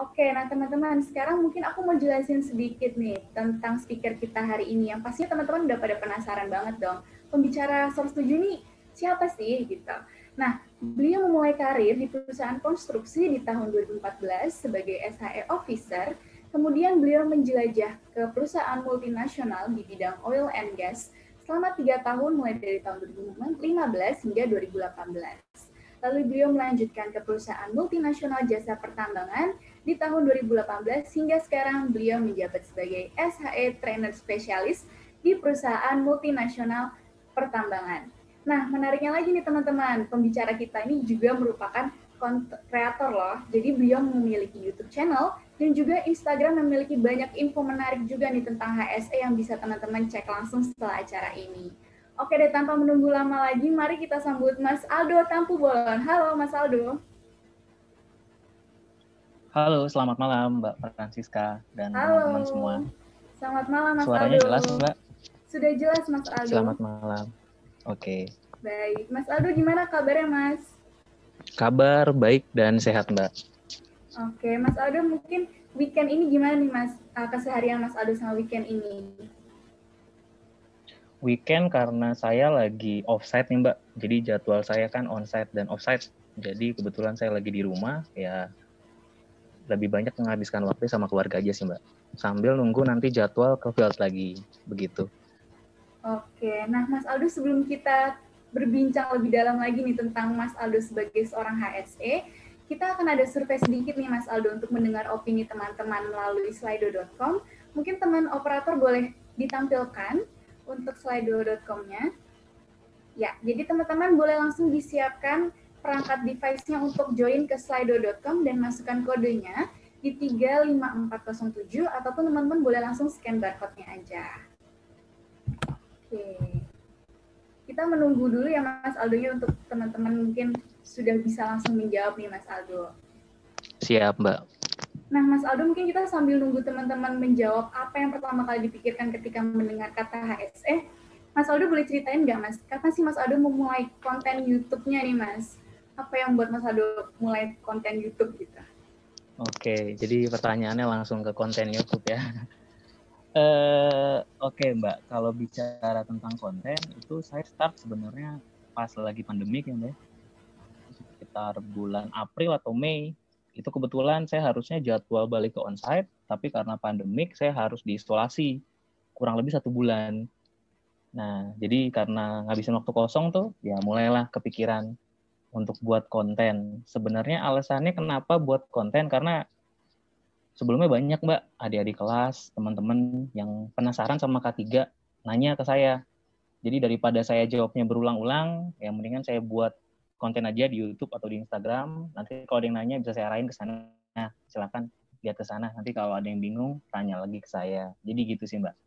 Oke, nah teman-teman, sekarang mungkin aku mau jelasin sedikit nih tentang speaker kita hari ini. Yang pastinya teman-teman udah pada penasaran banget dong. Pembicara 107 nih siapa sih gitu. Nah, beliau memulai karir di perusahaan konstruksi di tahun 2014 sebagai SHE Officer. Kemudian beliau menjelajah ke perusahaan multinasional di bidang oil and gas selama 3 tahun mulai dari tahun 2015 hingga 2018. Lalu beliau melanjutkan ke perusahaan multinasional jasa pertambangan di tahun 2018 hingga sekarang beliau menjabat sebagai SHE Trainer Spesialis di perusahaan multinasional pertambangan. Nah, menariknya lagi nih teman-teman, pembicara kita ini juga merupakan kreator loh. Jadi beliau memiliki YouTube channel dan juga Instagram yang memiliki banyak info menarik juga nih tentang HSE yang bisa teman-teman cek langsung setelah acara ini. Oke deh, tanpa menunggu lama lagi, mari kita sambut Mas Aldo Tampu Bolon. Halo Mas Aldo. Halo, selamat malam Mbak Francisca dan teman-teman semua. Selamat malam Mas Suaranya Aldo. jelas Mbak? Sudah jelas Mas Aldo. Selamat malam. Oke. Baik, Mas Aldo gimana kabarnya Mas? Kabar baik dan sehat Mbak. Oke, Mas Aldo mungkin weekend ini gimana nih Mas? Keseharian Mas Aldo sama weekend ini? Weekend karena saya lagi offsite nih Mbak. Jadi jadwal saya kan onsite dan offsite. Jadi kebetulan saya lagi di rumah, ya lebih banyak menghabiskan waktu sama keluarga aja sih Mbak. Sambil nunggu nanti jadwal ke field lagi, begitu. Oke, nah Mas Aldo sebelum kita berbincang lebih dalam lagi nih tentang Mas Aldo sebagai seorang HSE, kita akan ada survei sedikit nih Mas Aldo untuk mendengar opini teman-teman melalui slido.com. Mungkin teman operator boleh ditampilkan untuk slido.com-nya. Ya, jadi teman-teman boleh langsung disiapkan perangkat device-nya untuk join ke slido.com dan masukkan kodenya di 35407 ataupun teman-teman boleh langsung scan barcode-nya aja. Oke. Kita menunggu dulu ya Mas Aldo-nya untuk teman-teman mungkin sudah bisa langsung menjawab nih Mas Aldo. Siap Mbak. Nah Mas Aldo mungkin kita sambil nunggu teman-teman menjawab apa yang pertama kali dipikirkan ketika mendengar kata HSE. Mas Aldo boleh ceritain nggak Mas, kapan sih Mas Aldo memulai konten YouTube-nya nih Mas? Apa yang buat Mas Aldo mulai konten YouTube gitu? Oke, jadi pertanyaannya langsung ke konten YouTube ya. Oke Mbak, kalau bicara tentang konten itu saya start sebenarnya pas lagi pandemik ya Mbak. Sekitar bulan April atau Mei. Itu kebetulan saya harusnya jadwal balik ke onsite, tapi karena pandemik saya harus diisolasi kurang lebih 1 bulan. Nah, jadi karena ngabisin waktu kosong tuh, ya mulailah kepikiran untuk buat konten. Sebenarnya alasannya kenapa buat konten, karena sebelumnya banyak Mbak, adik-adik kelas, teman-teman yang penasaran sama K3, nanya ke saya. Jadi daripada saya jawabnya berulang-ulang, ya mendingan saya buat konten aja di YouTube atau di Instagram. Nanti kalau ada yang nanya bisa saya arahin ke sana. Nah, silakan lihat ke sana. Nanti kalau ada yang bingung, tanya lagi ke saya. Jadi gitu sih Mbak.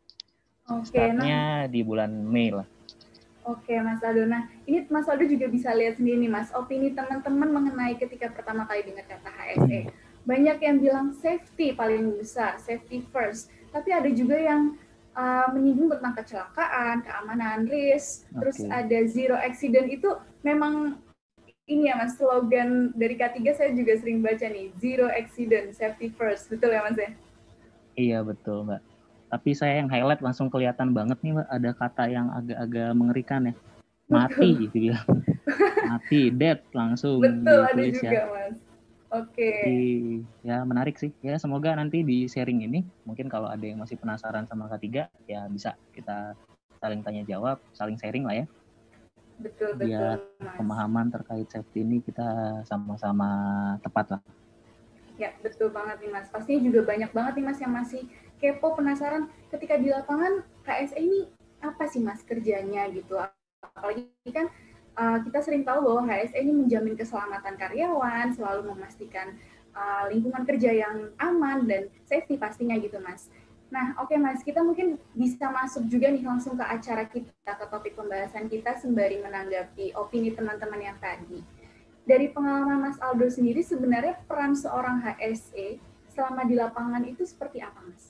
Startnya di bulan Mei lah. Oke, Mas Aldo. Nah, ini Mas Aldo juga bisa lihat sendiri nih, Mas, opini teman-teman mengenai ketika pertama kali dengar kata HSE. Banyak yang bilang safety paling besar, safety first. Tapi ada juga yang menyinggung tentang kecelakaan, keamanan, risk, terus ada zero accident. Itu memang ini ya, Mas, slogan dari K3 saya juga sering baca nih, zero accident, safety first. Betul ya, Mas? Iya, betul, Mbak. Tapi saya yang highlight langsung kelihatan banget nih Mbak, ada kata yang agak-agak mengerikan ya. Mati gitu bilang. Mati, dead langsung betul, ada ditulis juga, ya. Mas. Oke. Jadi ya menarik sih. Ya semoga nanti di sharing ini mungkin kalau ada yang masih penasaran sama K3 ya bisa kita saling tanya jawab, saling sharing lah ya. Betul, biar Mas. Pemahaman terkait safety ini kita sama-sama tepat lah. Ya, betul banget nih Mas. Pastinya juga banyak banget nih Mas yang masih kepo, penasaran ketika di lapangan KSE ini apa sih Mas kerjanya gitu. Apalagi kan kita sering tahu bahwa HSE ini menjamin keselamatan karyawan, selalu memastikan lingkungan kerja yang aman dan safety pastinya gitu Mas. Nah, oke Mas, kita mungkin bisa masuk juga nih langsung ke acara kita, ke topik pembahasan kita sembari menanggapi opini teman-teman yang tadi. Dari pengalaman Mas Aldo sendiri, sebenarnya peran seorang HSE selama di lapangan itu seperti apa, Mas?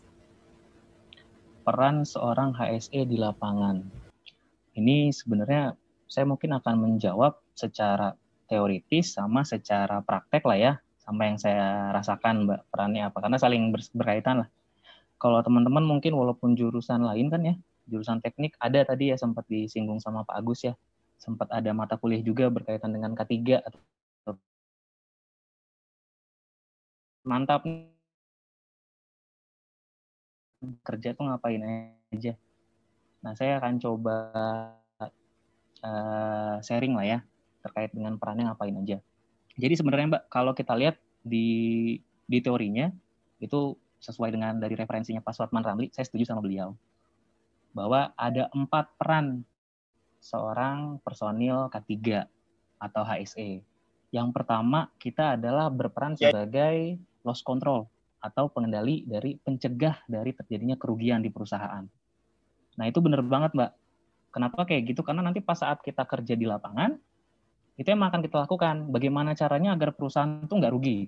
Peran seorang HSE di lapangan. Ini sebenarnya saya mungkin akan menjawab secara teoritis sama secara praktek lah ya. sama yang saya rasakan, Mbak, perannya apa. Karena saling berkaitan lah. Kalau teman-teman mungkin walaupun jurusan lain kan ya, jurusan teknik ada tadi ya sempat disinggung sama Pak Agus ya, sempat ada mata kuliah juga berkaitan dengan K3. Mantap, kerja tuh ngapain aja. Nah, saya akan coba sharing lah ya, terkait dengan perannya ngapain aja. Jadi sebenarnya Mbak, kalau kita lihat di teorinya, itu sesuai dengan dari referensinya Pak Suatman Ramli, saya setuju sama beliau, bahwa ada 4 peran seorang personil K3 atau HSE. Yang pertama, kita adalah berperan sebagai loss control atau pengendali dari pencegah dari terjadinya kerugian di perusahaan. Nah, itu benar banget, Mbak. Kenapa kayak gitu? Karena nanti pas saat kita kerja di lapangan, itu yang akan kita lakukan. Bagaimana caranya agar perusahaan itu nggak rugi?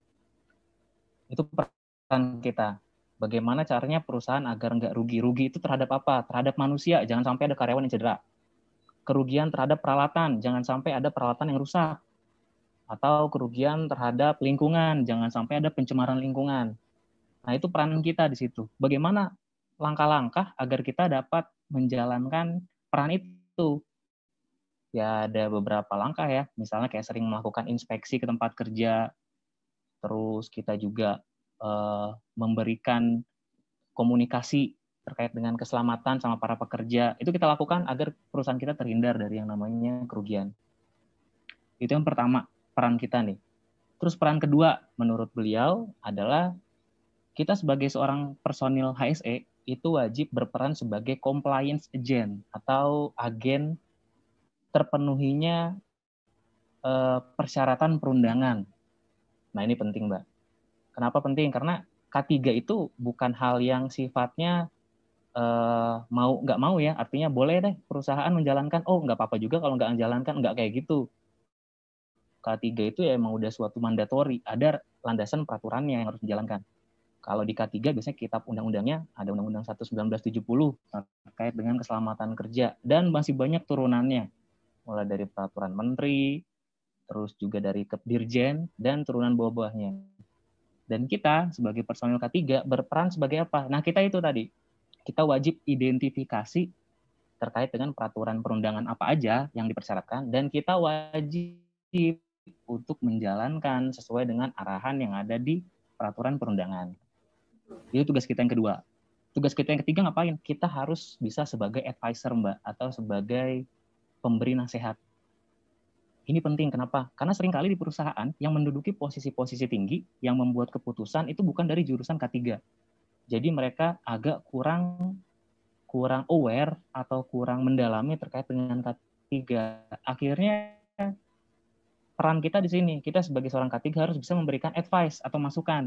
Itu peran kita. Bagaimana caranya perusahaan agar nggak rugi? Rugi itu terhadap apa? Terhadap manusia, jangan sampai ada karyawan yang cedera. Kerugian terhadap peralatan, jangan sampai ada peralatan yang rusak. Atau kerugian terhadap lingkungan, jangan sampai ada pencemaran lingkungan. Nah, itu peran kita di situ. Bagaimana langkah-langkah agar kita dapat menjalankan peran itu? Ya, ada beberapa langkah ya. Misalnya kayak sering melakukan inspeksi ke tempat kerja, terus kita juga memberikan komunikasi terkait dengan keselamatan sama para pekerja. Itu kita lakukan agar perusahaan kita terhindar dari yang namanya kerugian. Itu yang pertama, peran kita nih. Terus peran kedua menurut beliau adalah kita sebagai seorang personil HSE itu wajib berperan sebagai compliance agent atau agen terpenuhinya persyaratan perundangan. Nah, ini penting, Mbak. Kenapa penting? Karena K3 itu bukan hal yang sifatnya mau nggak mau ya, artinya boleh deh perusahaan menjalankan, oh nggak apa-apa juga kalau nggak menjalankan, nggak kayak gitu. K3 itu ya emang udah suatu mandatori, ada landasan peraturannya yang harus dijalankan. Kalau di K3 biasanya kitab undang-undangnya ada Undang-Undang 1 1970 terkait dengan keselamatan kerja, dan masih banyak turunannya, mulai dari peraturan menteri, terus juga dari Dirjen, dan turunan bawah-bawahnya. Dan kita sebagai personil K3 berperan sebagai apa? Nah, kita itu tadi, kita wajib identifikasi terkait dengan peraturan perundangan apa aja yang dipersyaratkan, dan kita wajib untuk menjalankan sesuai dengan arahan yang ada di peraturan perundangan. Itu tugas kita yang kedua. Tugas kita yang ketiga ngapain? Kita harus bisa sebagai advisor, Mbak, atau sebagai pemberi nasihat. Ini penting, kenapa? Karena seringkali di perusahaan yang menduduki posisi-posisi tinggi, yang membuat keputusan itu bukan dari jurusan K3. Jadi mereka agak kurang aware atau kurang mendalami terkait dengan K3. Akhirnya peran kita di sini, kita sebagai seorang K3 harus bisa memberikan advice atau masukan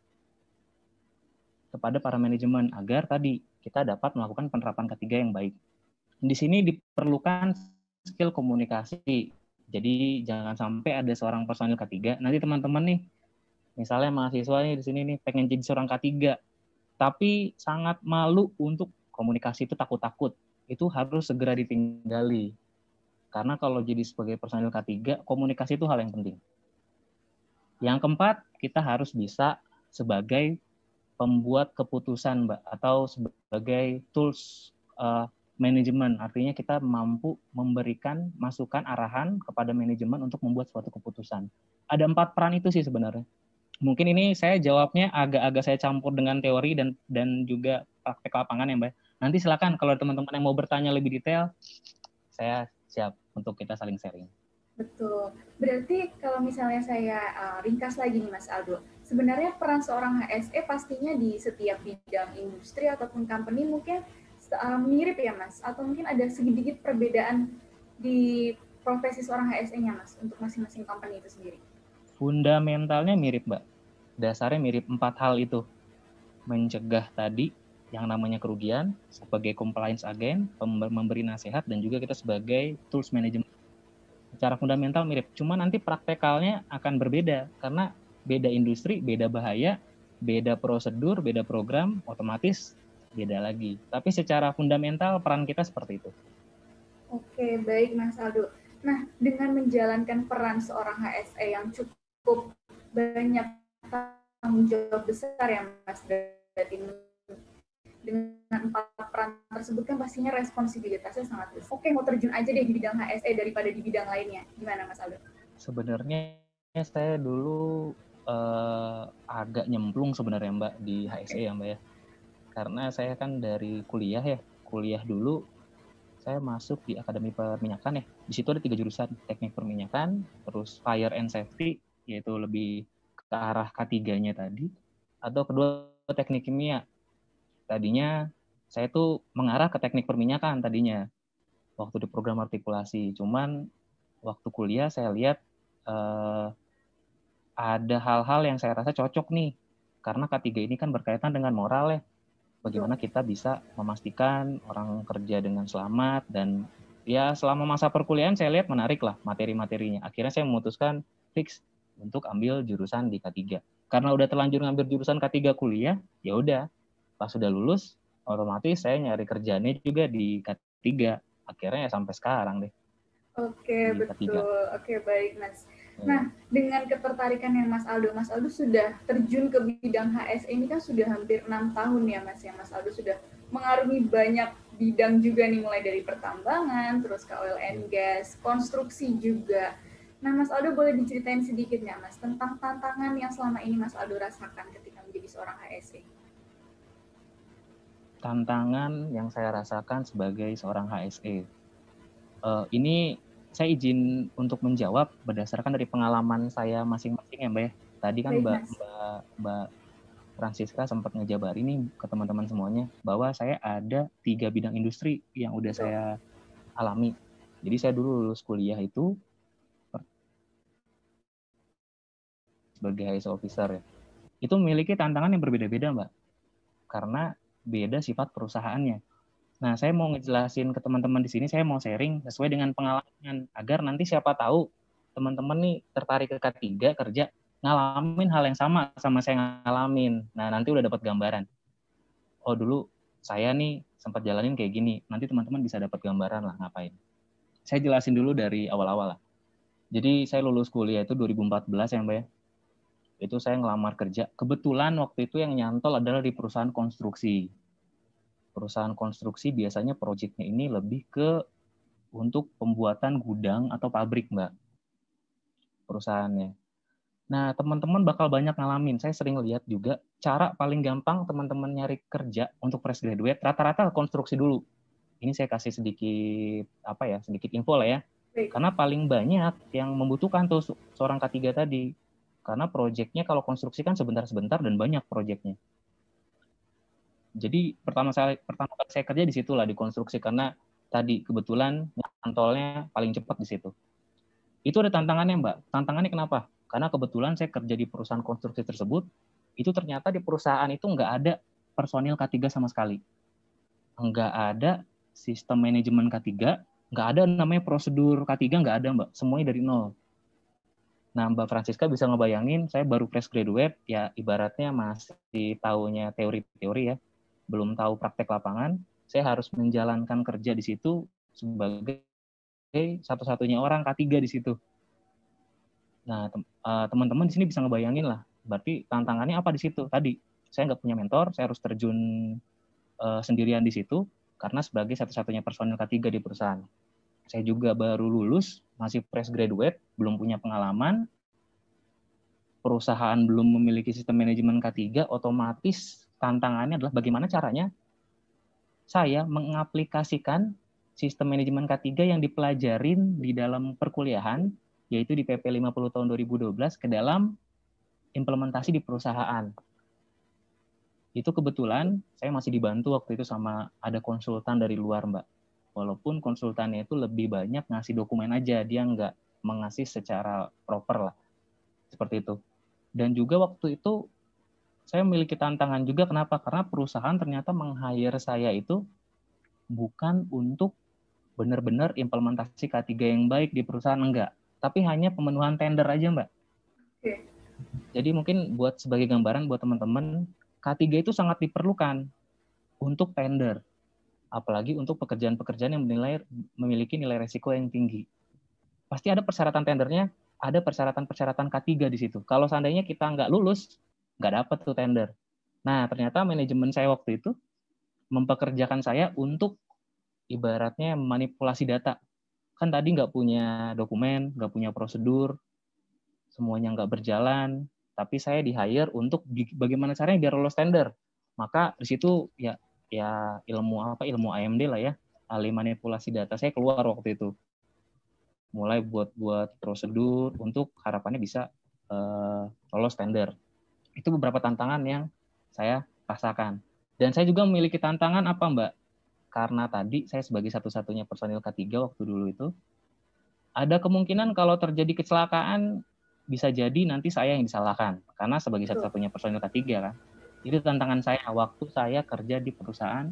kepada para manajemen agar tadi kita dapat melakukan penerapan K3 yang baik. Di sini diperlukan skill komunikasi. Jadi jangan sampai ada seorang personil K3, nanti teman-teman nih, misalnya mahasiswa nih di sini nih pengen jadi seorang K3, tapi sangat malu untuk komunikasi, itu takut-takut. Itu harus segera ditinggali. Karena kalau jadi sebagai personil K3, komunikasi itu hal yang penting. Yang keempat, kita harus bisa sebagai pembuat keputusan, Mbak, atau sebagai tools manajemen. Artinya kita mampu memberikan masukan arahan kepada manajemen untuk membuat suatu keputusan. Ada 4 peran itu sih sebenarnya. Mungkin ini saya jawabnya agak-agak saya campur dengan teori dan juga praktek lapangan ya, Mbak. Nanti silakan kalau teman-teman yang mau bertanya lebih detail, saya siap untuk kita saling sharing. Betul. Berarti kalau misalnya saya ringkas lagi nih Mas Aldo, sebenarnya peran seorang HSE pastinya di setiap bidang industri ataupun company mungkin mirip ya Mas, atau mungkin ada sedikit perbedaan di profesi seorang HSE-nya Mas untuk masing-masing company itu sendiri. Fundamentalnya mirip, Mbak. Dasarnya mirip 4 hal itu. Mencegah tadi yang namanya kerugian, sebagai compliance agent, memberi nasihat, dan juga kita sebagai tools management. Secara fundamental mirip, cuma nanti praktekalnya akan berbeda, karena beda industri, beda bahaya, beda prosedur, beda program, otomatis beda lagi. Tapi secara fundamental peran kita seperti itu. Oke, baik Mas Aldo. Nah, dengan menjalankan peran seorang HSE yang cukup banyak tanggung jawab besar ya Mas, berarti dengan 4 peran tersebut kan pastinya responsibilitasnya sangat besar. Oke, mau terjun aja deh di bidang HSE daripada di bidang lainnya. Gimana Mas Aldo? Sebenarnya saya dulu agak nyemplung sebenarnya Mbak di HSE ya Mbak ya. Karena saya kan dari kuliah dulu saya masuk di Akademi Perminyakan ya. Di situ ada 3 jurusan, teknik perminyakan, terus fire and safety, yaitu lebih ke arah K3-nya tadi, atau kedua teknik kimia. Tadinya saya tuh mengarah ke teknik perminyakan tadinya, waktu di program artikulasi. Cuman waktu kuliah saya lihat ada hal-hal yang saya rasa cocok nih, karena K3 ini kan berkaitan dengan moral ya. Bagaimana kita bisa memastikan orang kerja dengan selamat, dan ya selama masa perkuliahan saya lihat menarik lah materi-materinya. Akhirnya saya memutuskan fix untuk ambil jurusan di K3. Karena udah terlanjur ngambil jurusan K3 kuliah, ya udah pas sudah lulus otomatis saya nyari kerjanya juga di K3. Akhirnya ya sampai sekarang deh. Oke, betul. Oke, baik Mas. Nah, dengan ketertarikan yang Mas Aldo sudah terjun ke bidang HSE ini kan sudah hampir 6 tahun ya Mas ya. Mas Aldo sudah mengarungi banyak bidang juga nih, mulai dari pertambangan, terus ke oil and gas, konstruksi juga. Nah, Mas Aldo boleh diceritain sedikit nggak Mas tentang tantangan yang selama ini Mas Aldo rasakan ketika menjadi seorang HSE? Tantangan yang saya rasakan sebagai seorang HSE. Ini saya izin untuk menjawab berdasarkan dari pengalaman saya masing-masing ya Mbak ya. Tadi kan Mbak Francisca sempat ngejabarin nih ke teman-teman semuanya bahwa saya ada 3 bidang industri yang udah saya alami. Jadi saya dulu lulus kuliah itu sebagai HSE officer ya. Itu memiliki tantangan yang berbeda-beda Mbak. Karena beda sifat perusahaannya. Nah, saya mau ngejelasin ke teman-teman di sini, saya mau sharing sesuai dengan pengalaman, agar nanti siapa tahu teman-teman nih tertarik ke K3 kerja, ngalamin hal yang sama saya ngalamin. Nah, nanti udah dapat gambaran. Oh, dulu saya nih sempat jalanin kayak gini, nanti teman-teman bisa dapat gambaran lah ngapain. Saya jelasin dulu dari awal-awal lah. Jadi saya lulus kuliah itu 2014 ya Mbak ya. Itu saya ngelamar kerja. Kebetulan waktu itu yang nyantol adalah di perusahaan konstruksi. Perusahaan konstruksi biasanya proyeknya ini lebih ke untuk pembuatan gudang atau pabrik, Mbak, perusahaannya. Nah, teman-teman bakal banyak ngalamin. Saya sering lihat juga cara paling gampang teman-teman nyari kerja untuk fresh graduate, rata-rata konstruksi dulu. Ini saya kasih sedikit sedikit info lah ya. Karena paling banyak yang membutuhkan tuh seorang K3 tadi. Karena proyeknya kalau konstruksi kan sebentar-sebentar dan banyak proyeknya. Jadi pertama kali saya kerja di situ lah, di konstruksi, karena tadi kebetulan nyantolnya paling cepat di situ. Itu ada tantangannya Mbak. Tantangannya kenapa? Karena kebetulan saya kerja di perusahaan konstruksi tersebut, itu ternyata di perusahaan itu nggak ada personil K3 sama sekali. Nggak ada sistem manajemen K3, nggak ada namanya prosedur K3, nggak ada Mbak. Semuanya dari nol. Nah, Mbak Francisca bisa ngebayangin, saya baru fresh graduate, ya ibaratnya masih taunya teori-teori ya, belum tahu praktek lapangan, saya harus menjalankan kerja di situ sebagai satu-satunya orang K3 di situ. Nah, teman-teman di sini bisa ngebayangin lah, berarti tantangannya apa di situ? Tadi, saya nggak punya mentor, saya harus terjun sendirian di situ, karena sebagai satu-satunya personil K3 di perusahaan. Saya juga baru lulus, masih fresh graduate, belum punya pengalaman, perusahaan belum memiliki sistem manajemen K3, otomatis tantangannya adalah bagaimana caranya saya mengaplikasikan sistem manajemen K3 yang dipelajarin di dalam perkuliahan, yaitu di PP 50 tahun 2012, ke dalam implementasi di perusahaan. Itu kebetulan saya masih dibantu waktu itu sama ada konsultan dari luar, Mbak. Walaupun konsultannya itu lebih banyak ngasih dokumen aja, dia nggak mengasih secara proper lah. Seperti itu. Dan juga waktu itu saya memiliki tantangan juga, kenapa? Karena perusahaan ternyata meng-hire saya itu bukan untuk benar-benar implementasi K3 yang baik di perusahaan, enggak. Tapi hanya pemenuhan tender aja, Mbak. Jadi mungkin buat sebagai gambaran buat teman-teman, K3 itu sangat diperlukan untuk tender. Apalagi untuk pekerjaan-pekerjaan yang memiliki nilai resiko yang tinggi. Pasti ada persyaratan tendernya, ada persyaratan-persyaratan K3 di situ. Kalau seandainya kita nggak lulus, nggak dapat tuh tender. Nah, ternyata manajemen saya waktu itu mempekerjakan saya untuk ibaratnya manipulasi data. Kan tadi nggak punya dokumen, nggak punya prosedur, semuanya nggak berjalan, tapi saya di-hire untuk bagaimana caranya biar lolos tender. Maka di situ ya ilmu AMD lah ya, ahli manipulasi data saya keluar waktu itu. Mulai buat prosedur untuk harapannya bisa lolos tender. Itu beberapa tantangan yang saya rasakan. Dan saya juga memiliki tantangan apa, Mbak? Karena tadi saya sebagai satu-satunya personil K3 waktu dulu itu, ada kemungkinan kalau terjadi kecelakaan, bisa jadi nanti saya yang disalahkan. Karena sebagai satu-satunya personil K3 kan. Itu tantangan saya waktu saya kerja di perusahaan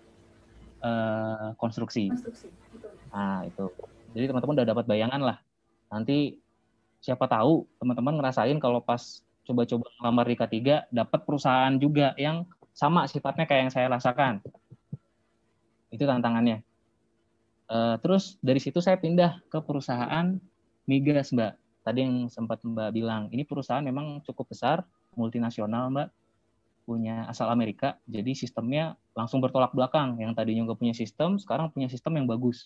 konstruksi. Nah, itu. Jadi teman-teman udah dapat bayangan lah. Nanti siapa tahu teman-teman ngerasain kalau pas coba-coba ngelamar di K3 dapat perusahaan juga yang sama sifatnya kayak yang saya rasakan. Itu tantangannya. Terus dari situ saya pindah ke perusahaan migas, Mbak. Tadi yang sempat Mbak bilang, ini perusahaan memang cukup besar, multinasional, Mbak. Punya asal Amerika, jadi sistemnya langsung bertolak belakang. Yang tadinya nggak punya sistem, sekarang punya sistem yang bagus.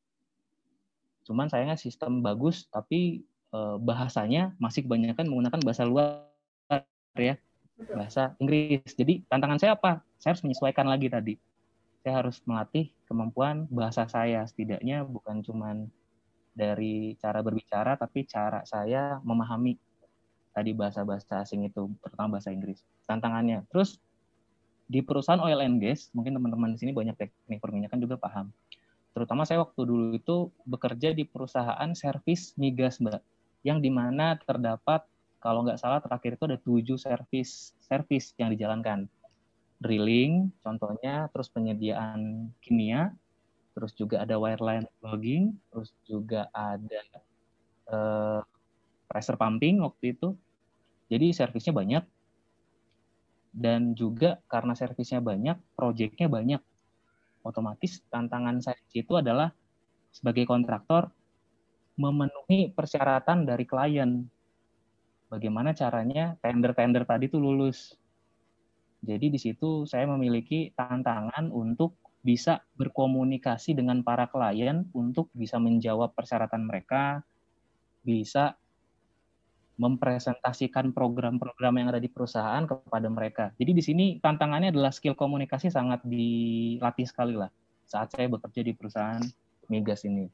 Cuman sayangnya sistem bagus, tapi bahasanya masih kebanyakan menggunakan bahasa luar ya, bahasa Inggris. Jadi tantangan saya apa? Saya harus menyesuaikan lagi tadi. Saya harus melatih kemampuan bahasa saya, setidaknya bukan cuman dari cara berbicara, tapi cara saya memahami tadi bahasa-bahasa asing itu, terutama bahasa Inggris. Tantangannya. Terus di perusahaan oil and gas, mungkin teman-teman di sini banyak teknik perminyakan juga paham. Terutama saya waktu dulu itu bekerja di perusahaan servis migas, Mbak, yang dimana terdapat, kalau nggak salah terakhir itu ada 7 servis yang dijalankan. Drilling, contohnya, terus penyediaan kimia, terus juga ada wireline logging, terus juga ada pressure pumping waktu itu. Jadi servisnya banyak, dan juga karena servisnya banyak, proyeknya banyak. Otomatis tantangan saya di situ adalah sebagai kontraktor memenuhi persyaratan dari klien. Bagaimana caranya tender-tender tadi itu lulus. Jadi di situ saya memiliki tantangan untuk bisa berkomunikasi dengan para klien untuk bisa menjawab persyaratan mereka, bisa mempresentasikan program-program yang ada di perusahaan kepada mereka. Jadi di sini tantangannya adalah skill komunikasi sangat dilatih sekali lah saat saya bekerja di perusahaan migas ini.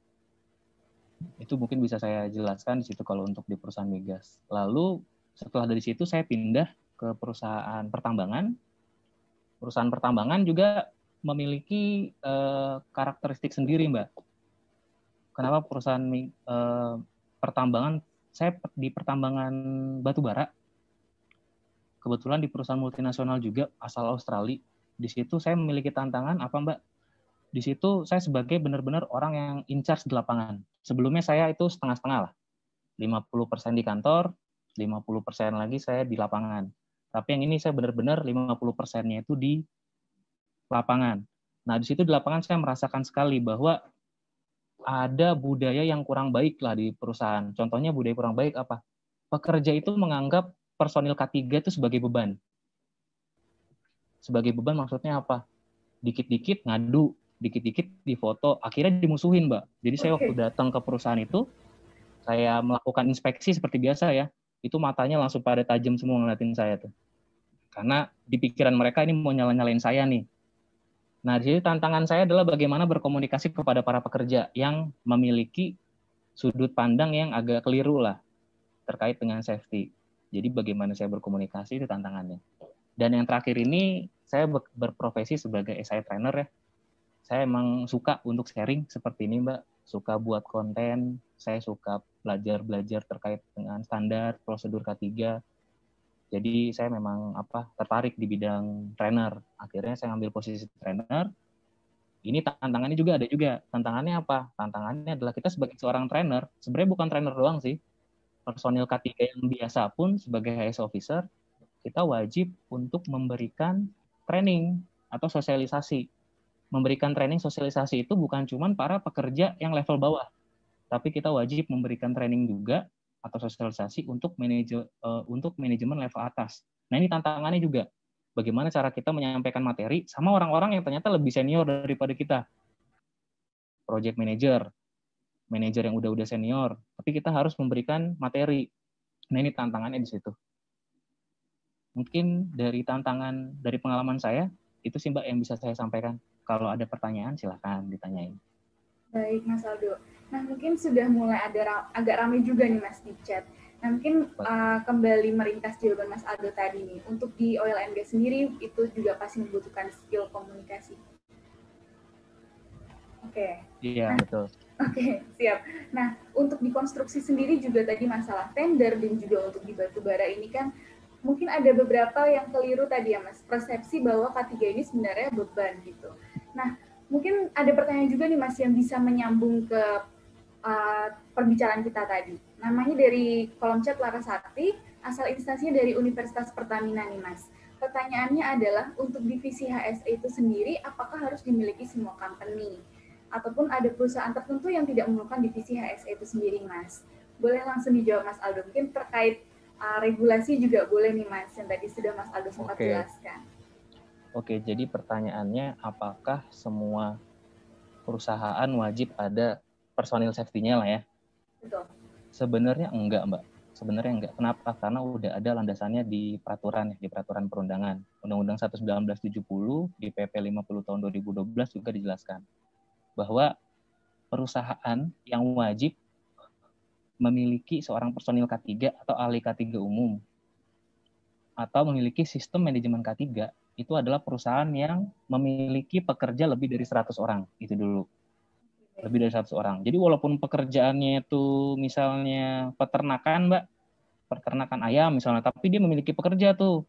Itu mungkin bisa saya jelaskan di situ kalau untuk di perusahaan migas. Lalu setelah dari situ saya pindah ke perusahaan pertambangan. Perusahaan pertambangan juga memiliki karakteristik sendiri, Mbak. Kenapa perusahaan pertambangan? Saya di pertambangan batu bara. Kebetulan di perusahaan multinasional juga asal Australia. Di situ saya memiliki tantangan apa, Mbak? Di situ saya sebagai benar-benar orang yang in charge di lapangan. Sebelumnya saya itu setengah-setengah lah. 50% di kantor, 50% lagi saya di lapangan. Tapi yang ini saya benar-benar 50%-nya itu di lapangan. Nah, di situ di lapangan saya merasakan sekali bahwa ada budaya yang kurang baik lah di perusahaan. Contohnya budaya kurang baik apa? Pekerja itu menganggap personil K3 itu sebagai beban. Sebagai beban maksudnya apa? Dikit-dikit ngadu, dikit-dikit difoto, akhirnya dimusuhin, Mbak. Jadi saya waktu datang ke perusahaan itu, saya melakukan inspeksi seperti biasa ya, itu matanya langsung pada tajam semua ngeliatin saya tuh. Karena di pikiran mereka ini mau nyala-nyalain saya nih. Nah, di sini tantangan saya adalah bagaimana berkomunikasi kepada para pekerja yang memiliki sudut pandang yang agak keliru lah terkait dengan safety. Jadi bagaimana saya berkomunikasi itu tantangannya. Dan yang terakhir ini, saya berprofesi sebagai SI trainer ya. Saya emang suka untuk sharing seperti ini, Mbak. Suka buat konten, saya suka belajar terkait dengan standar, prosedur K3. Jadi saya memang tertarik di bidang trainer. Akhirnya saya ambil posisi trainer. Ini tantangannya juga ada juga. Tantangannya apa? Tantangannya adalah kita sebagai seorang trainer, sebenarnya bukan trainer doang sih. Personil K3 yang biasa pun sebagai HS officer, kita wajib untuk memberikan training atau sosialisasi. Memberikan training sosialisasi itu bukan cuma para pekerja yang level bawah, tapi kita wajib memberikan training juga atau sosialisasi untuk manajemen level atas. Nah, ini tantangannya juga. Bagaimana cara kita menyampaikan materi sama orang-orang yang ternyata lebih senior daripada kita. Project manager yang udah senior, tapi kita harus memberikan materi. Nah, ini tantangannya di situ. Mungkin dari pengalaman saya, itu sih Mbak yang bisa saya sampaikan. Kalau ada pertanyaan, silahkan ditanyain. Baik, Mas Aldo. Nah, mungkin sudah mulai agak ramai juga nih Mas di chat. Nah, mungkin kembali meringkas jawaban Mas Aldo tadi nih. Untuk di oil and gas sendiri, itu juga pasti membutuhkan skill komunikasi. Oke. Iya, betul. Oke, siap. Nah, untuk di konstruksi sendiri juga tadi masalah tender dan juga untuk di batubara ini kan mungkin ada beberapa yang keliru tadi ya Mas, persepsi bahwa K3 ini sebenarnya beban gitu. Nah, mungkin ada pertanyaan juga nih Mas yang bisa menyambung ke perbicaraan kita tadi. Namanya dari kolom chat Larasati, asal instansinya dari Universitas Pertamina nih Mas. Pertanyaannya adalah untuk divisi HSE itu sendiri apakah harus dimiliki semua company? Ataupun ada perusahaan tertentu yang tidak memerlukan divisi HSE itu sendiri, Mas. Boleh langsung dijawab, Mas Aldo. Mungkin terkait regulasi juga boleh nih, Mas, yang tadi sudah Mas Aldo sempat jelaskan. Oke, jadi pertanyaannya apakah semua perusahaan wajib ada personil safety-nya lah ya? Betul. Sebenarnya enggak, Mbak. Sebenarnya enggak. Kenapa? Karena udah ada landasannya di peraturan perundangan. Undang-Undang 1970 di PP 50 tahun 2012 juga dijelaskan bahwa perusahaan yang wajib memiliki seorang personil K3 atau ahli K3 umum atau memiliki sistem manajemen K3 itu adalah perusahaan yang memiliki pekerja lebih dari 100 orang. Itu dulu. Lebih dari 100 orang. Jadi walaupun pekerjaannya itu misalnya peternakan, Mbak, peternakan ayam misalnya, tapi dia memiliki pekerja tuh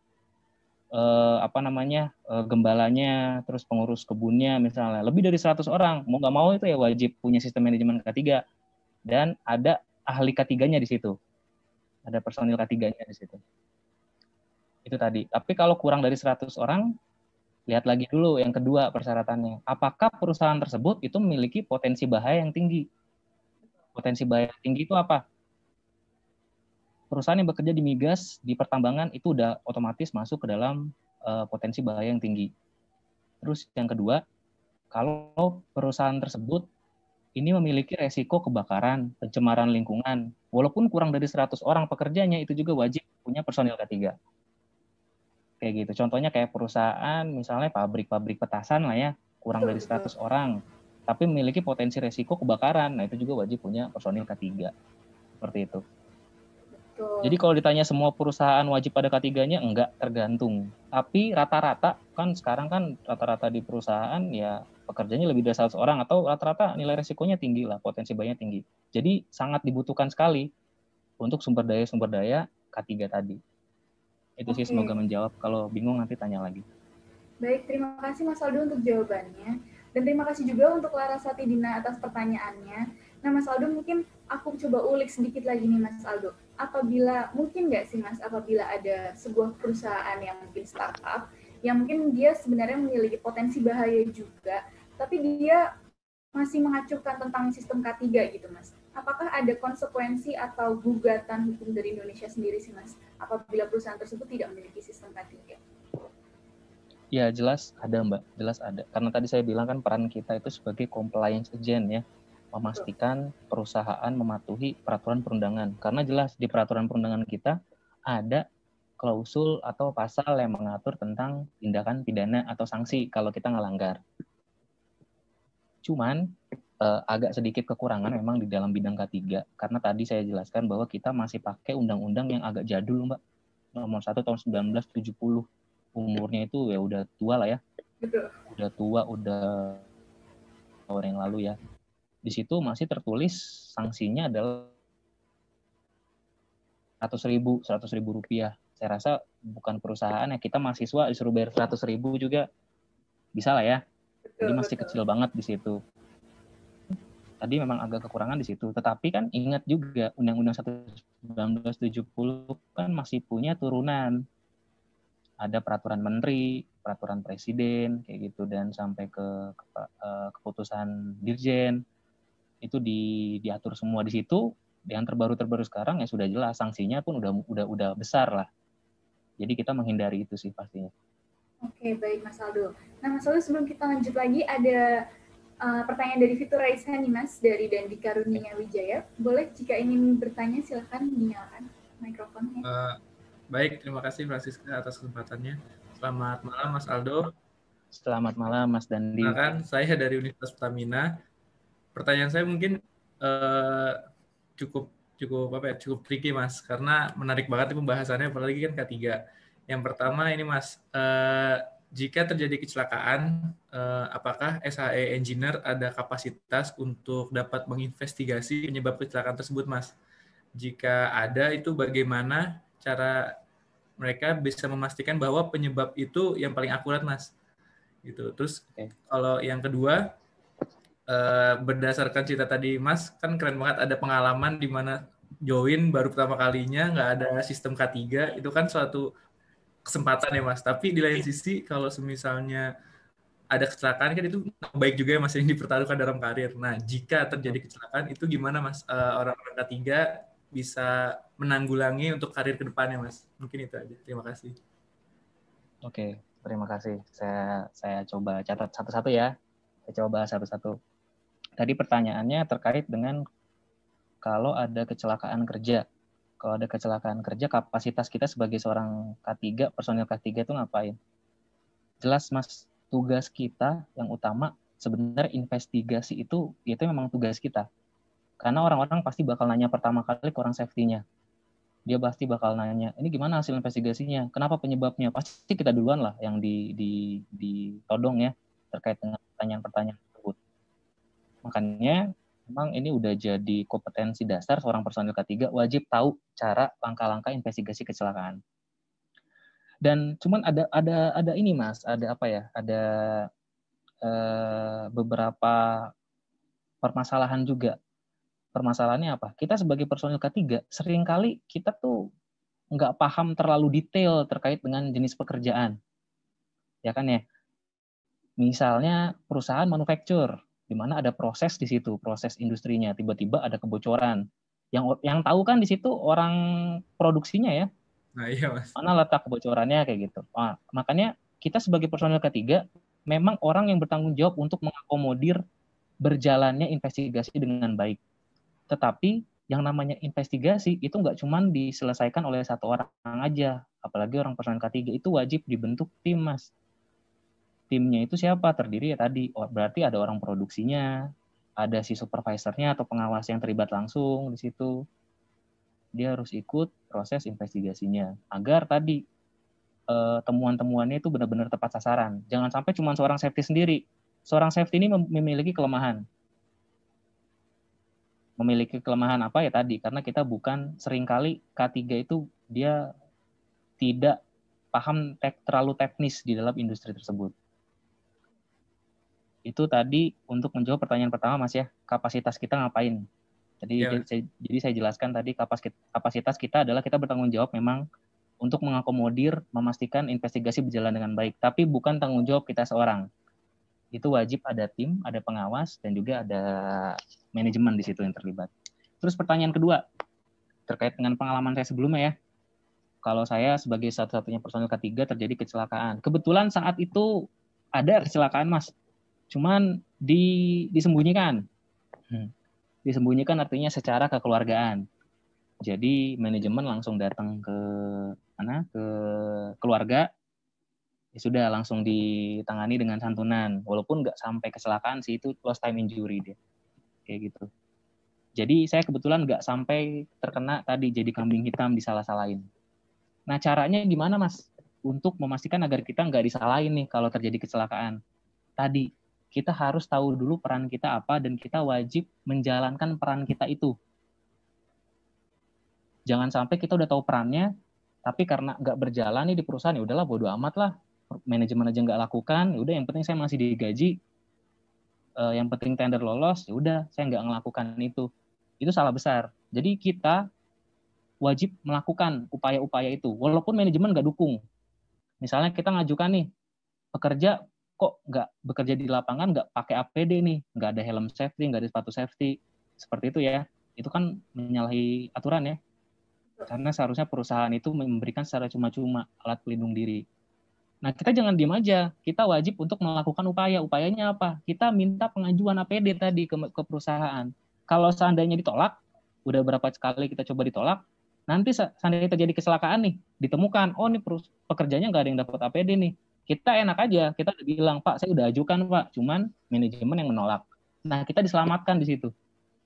gembalanya, terus pengurus kebunnya misalnya, lebih dari 100 orang. Mau nggak mau itu ya wajib punya sistem manajemen K3 dan ada ahli K3-nya di situ. Ada personil K3-nya di situ. Itu tadi. Tapi kalau kurang dari 100 orang, lihat lagi dulu yang kedua persyaratannya. Apakah perusahaan tersebut itu memiliki potensi bahaya yang tinggi? Potensi bahaya yang tinggi itu apa? Perusahaan yang bekerja di migas, di pertambangan, itu udah otomatis masuk ke dalam potensi bahaya yang tinggi. Terus yang kedua, kalau perusahaan tersebut ini memiliki resiko kebakaran, pencemaran lingkungan, walaupun kurang dari 100 orang pekerjanya, itu juga wajib punya personil K3. Kayak gitu. Contohnya kayak perusahaan, misalnya pabrik-pabrik petasan lah ya, kurang dari 100 orang, tapi memiliki potensi resiko kebakaran, nah itu juga wajib punya personil K3. Seperti itu. Jadi kalau ditanya semua perusahaan wajib pada K3-nya, enggak, tergantung. Tapi rata-rata, kan sekarang kan rata-rata di perusahaan ya pekerjanya lebih dari 100 orang, atau rata-rata nilai resikonya tinggi lah, potensi bahayanya tinggi. Jadi sangat dibutuhkan sekali untuk sumber daya K3 tadi. Itu sih semoga menjawab. Kalau bingung nanti tanya lagi. Baik, terima kasih Mas Aldo untuk jawabannya. Dan terima kasih juga untuk Larasati Dina atas pertanyaannya. Nah Mas Aldo, mungkin aku coba ulik sedikit lagi nih Mas Aldo. Mungkin nggak sih Mas, apabila ada sebuah perusahaan yang mungkin startup, yang mungkin dia sebenarnya memiliki potensi bahaya juga, tapi dia masih mengacukan tentang sistem K3 gitu Mas. Apakah ada konsekuensi atau gugatan hukum dari Indonesia sendiri sih Mas, apabila perusahaan tersebut tidak memiliki sistem K3? Ya, jelas ada, Mbak. Jelas ada. Karena tadi saya bilang kan peran kita itu sebagai compliance agent ya, memastikan perusahaan mematuhi peraturan perundangan. Karena jelas di peraturan perundangan kita ada klausul atau pasal yang mengatur tentang tindakan pidana atau sanksi kalau kita ngelanggar. Cuman agak sedikit kekurangan memang di dalam bidang K3. Karena tadi saya jelaskan bahwa kita masih pakai undang-undang yang agak jadul, Mbak. Nomor 1 tahun 1970. Umurnya itu ya udah tua lah ya. Betul. Udah tua, udah tahun yang lalu ya. Di situ masih tertulis sanksinya adalah 100.000 rupiah. Saya rasa bukan perusahaan ya, kita mahasiswa disuruh bayar 100.000 juga bisa lah ya. Jadi masih kecil banget di situ. Tadi memang agak kekurangan di situ. Tetapi kan ingat juga Undang-Undang 1970 kan masih punya turunan. Ada peraturan menteri, peraturan presiden, kayak gitu, dan sampai ke keputusan dirjen, itu diatur semua di situ, yang terbaru sekarang ya sudah jelas sanksinya pun udah besar lah. Jadi kita menghindari itu sih pastinya. Oke, baik Mas Aldo. Nah Mas Aldo, sebelum kita lanjut lagi ada pertanyaan dari Fitur Raisa nih Mas, dari Dandi Karunia Wijaya. Boleh jika ingin bertanya silakan dinyalakan mikrofonnya. Baik, terima kasih Francisca atas kesempatannya. Selamat malam Mas Aldo. Selamat malam Mas Dandi. Saya dari Universitas Pertamina. Pertanyaan saya mungkin cukup tricky Mas, karena menarik banget pembahasannya, apalagi kan K3. Yang pertama ini Mas, jika terjadi kecelakaan, apakah SHE Engineer ada kapasitas untuk dapat menginvestigasi penyebab kecelakaan tersebut Mas? Jika ada, itu bagaimana cara mereka bisa memastikan bahwa penyebab itu yang paling akurat Mas? Gitu. Terus kalau yang kedua, berdasarkan cerita tadi Mas, kan keren banget ada pengalaman di mana join baru pertama kalinya, nggak ada sistem K3, itu kan suatu kesempatan ya Mas. Tapi di lain sisi kalau misalnya ada kecelakaan kan itu baik juga ya Mas, yang dipertaruhkan dalam karir. Nah, jika terjadi kecelakaan itu gimana Mas orang-orang K3 bisa menanggulangi untuk karir ke depannya Mas? Mungkin itu aja. Terima kasih. Oke, terima kasih. Saya coba catat satu-satu ya. Saya coba satu-satu. Tadi pertanyaannya terkait dengan kalau ada kecelakaan kerja. Kalau ada kecelakaan kerja, kapasitas kita sebagai seorang K3, personil K3 itu ngapain? Jelas Mas, tugas kita yang utama sebenarnya investigasi itu memang tugas kita. Karena orang-orang pasti bakal nanya pertama kali ke orang safety-nya. Dia pasti bakal nanya, ini gimana hasil investigasinya? Kenapa penyebabnya? Pasti kita duluan lah yang ditodong ya, terkait dengan pertanyaan-pertanyaan tersebut. Makanya, memang ini udah jadi kompetensi dasar seorang personil K3, wajib tahu cara langkah-langkah investigasi kecelakaan. Dan cuman ada ini Mas, ada apa ya? Ada beberapa permasalahan juga. Permasalahannya apa? Kita sebagai personil K3, seringkali kita tuh nggak paham terlalu detail terkait dengan jenis pekerjaan. Ya kan ya? Misalnya perusahaan manufacture, di mana ada proses di situ, proses industrinya, tiba-tiba ada kebocoran. Yang tahu kan di situ orang produksinya ya. Nah, iya Mas. Mana letak kebocorannya kayak gitu. Nah, makanya kita sebagai personil K3 memang orang yang bertanggung jawab untuk mengakomodir berjalannya investigasi dengan baik. Tetapi yang namanya investigasi itu nggak cuma diselesaikan oleh satu orang aja. Apalagi orang personil K3 itu wajib dibentuk tim, Mas. Timnya itu siapa? Terdiri ya tadi, berarti ada orang produksinya, ada si supervisornya atau pengawas yang terlibat langsung di situ. Dia harus ikut proses investigasinya. Agar tadi temuan-temuannya itu benar-benar tepat sasaran. Jangan sampai cuma seorang safety sendiri. Seorang safety ini memiliki kelemahan. Memiliki kelemahan apa ya tadi? Karena kita bukan, seringkali K3 itu dia tidak paham terlalu teknis di dalam industri tersebut. Itu tadi untuk menjawab pertanyaan pertama Mas ya, kapasitas kita ngapain? Jadi saya jelaskan tadi kapasitas kita adalah kita bertanggung jawab memang untuk mengakomodir, memastikan investigasi berjalan dengan baik. Tapi bukan tanggung jawab kita seorang. Itu wajib ada tim, ada pengawas, dan juga ada manajemen di situ yang terlibat. Terus pertanyaan kedua, terkait dengan pengalaman saya sebelumnya ya. Kalau saya sebagai satu-satunya personil K3 terjadi kecelakaan. Kebetulan saat itu ada kecelakaan Mas. Cuman disembunyikan. Disembunyikan artinya secara kekeluargaan. Jadi manajemen langsung datang ke keluarga, ya sudah langsung ditangani dengan santunan, walaupun nggak sampai kecelakaan sih, itu lost time injury dia, kayak gitu. Jadi saya kebetulan nggak sampai terkena tadi jadi kambing hitam disalah-salahin. Nah caranya gimana Mas untuk memastikan agar kita nggak disalahin nih kalau terjadi kecelakaan? Tadi kita harus tahu dulu peran kita apa dan kita wajib menjalankan peran kita itu. Jangan sampai kita udah tahu perannya, tapi karena nggak berjalan nih di perusahaan, ya udahlah bodo amat lah, manajemen aja nggak lakukan, ya udah yang penting saya masih digaji, yang penting tender lolos, ya udah saya nggak ngelakukan itu salah besar. Jadi kita wajib melakukan upaya-upaya itu, walaupun manajemen nggak dukung. Misalnya kita ngajukan nih, pekerja kok nggak bekerja di lapangan, nggak pakai APD nih, nggak ada helm safety, nggak ada sepatu safety, seperti itu ya. itu kan menyalahi aturan ya. Karena seharusnya perusahaan itu memberikan secara cuma-cuma alat pelindung diri. Nah, kita jangan diam aja. Kita wajib untuk melakukan upaya. Upayanya apa? Kita minta pengajuan APD tadi ke perusahaan. Kalau seandainya ditolak, udah berapa kali kita coba ditolak, nanti seandainya terjadi kecelakaan nih, ditemukan, oh ini pekerjanya nggak ada yang dapat APD nih. Kita enak aja, kita udah bilang, Pak, saya udah ajukan, Pak, cuman manajemen yang menolak. Nah, kita diselamatkan di situ.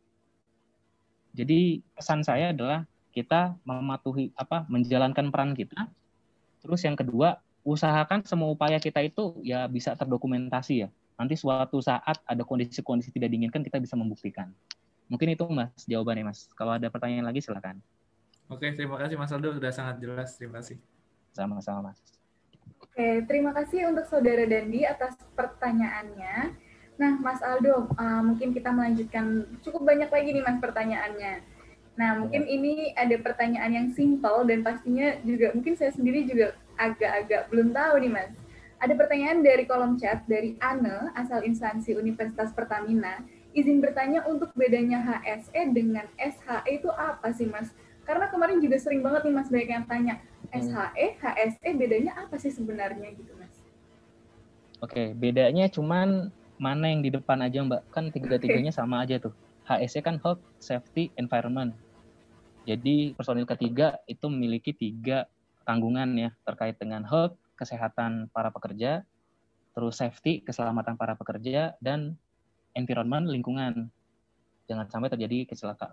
Jadi pesan saya adalah kita mematuhi menjalankan peran kita. Terus yang kedua, usahakan semua upaya kita itu ya bisa terdokumentasi ya. Nanti suatu saat ada kondisi-kondisi tidak diinginkan kita bisa membuktikan. Mungkin itu Mas jawabannya Mas. Kalau ada pertanyaan lagi silakan. Oke, terima kasih Mas Aldo, sudah sangat jelas. Terima kasih. Sama-sama Mas. Oke, terima kasih untuk Saudara Dandi atas pertanyaannya. Nah, Mas Aldo, mungkin kita melanjutkan, cukup banyak lagi nih Mas pertanyaannya. Nah, mungkin ini ada pertanyaan yang simpel dan pastinya juga mungkin saya sendiri juga agak-agak belum tahu nih Mas. Ada pertanyaan dari kolom chat dari Anne, asal instansi Universitas Pertamina. Izin bertanya untuk bedanya HSE dengan SHE itu apa sih Mas? Karena kemarin juga sering banget nih Mas banyak yang tanya, SHE, HSE bedanya apa sih sebenarnya gitu Mas? Oke, bedanya cuman mana yang di depan aja Mbak. Kan tiga-tiganya sama aja tuh. HSE kan Health, Safety, Environment. Jadi personil ketiga itu memiliki 3 tanggungan ya terkait dengan health, kesehatan para pekerja, terus safety, keselamatan para pekerja, dan environment, lingkungan. Jangan sampai terjadi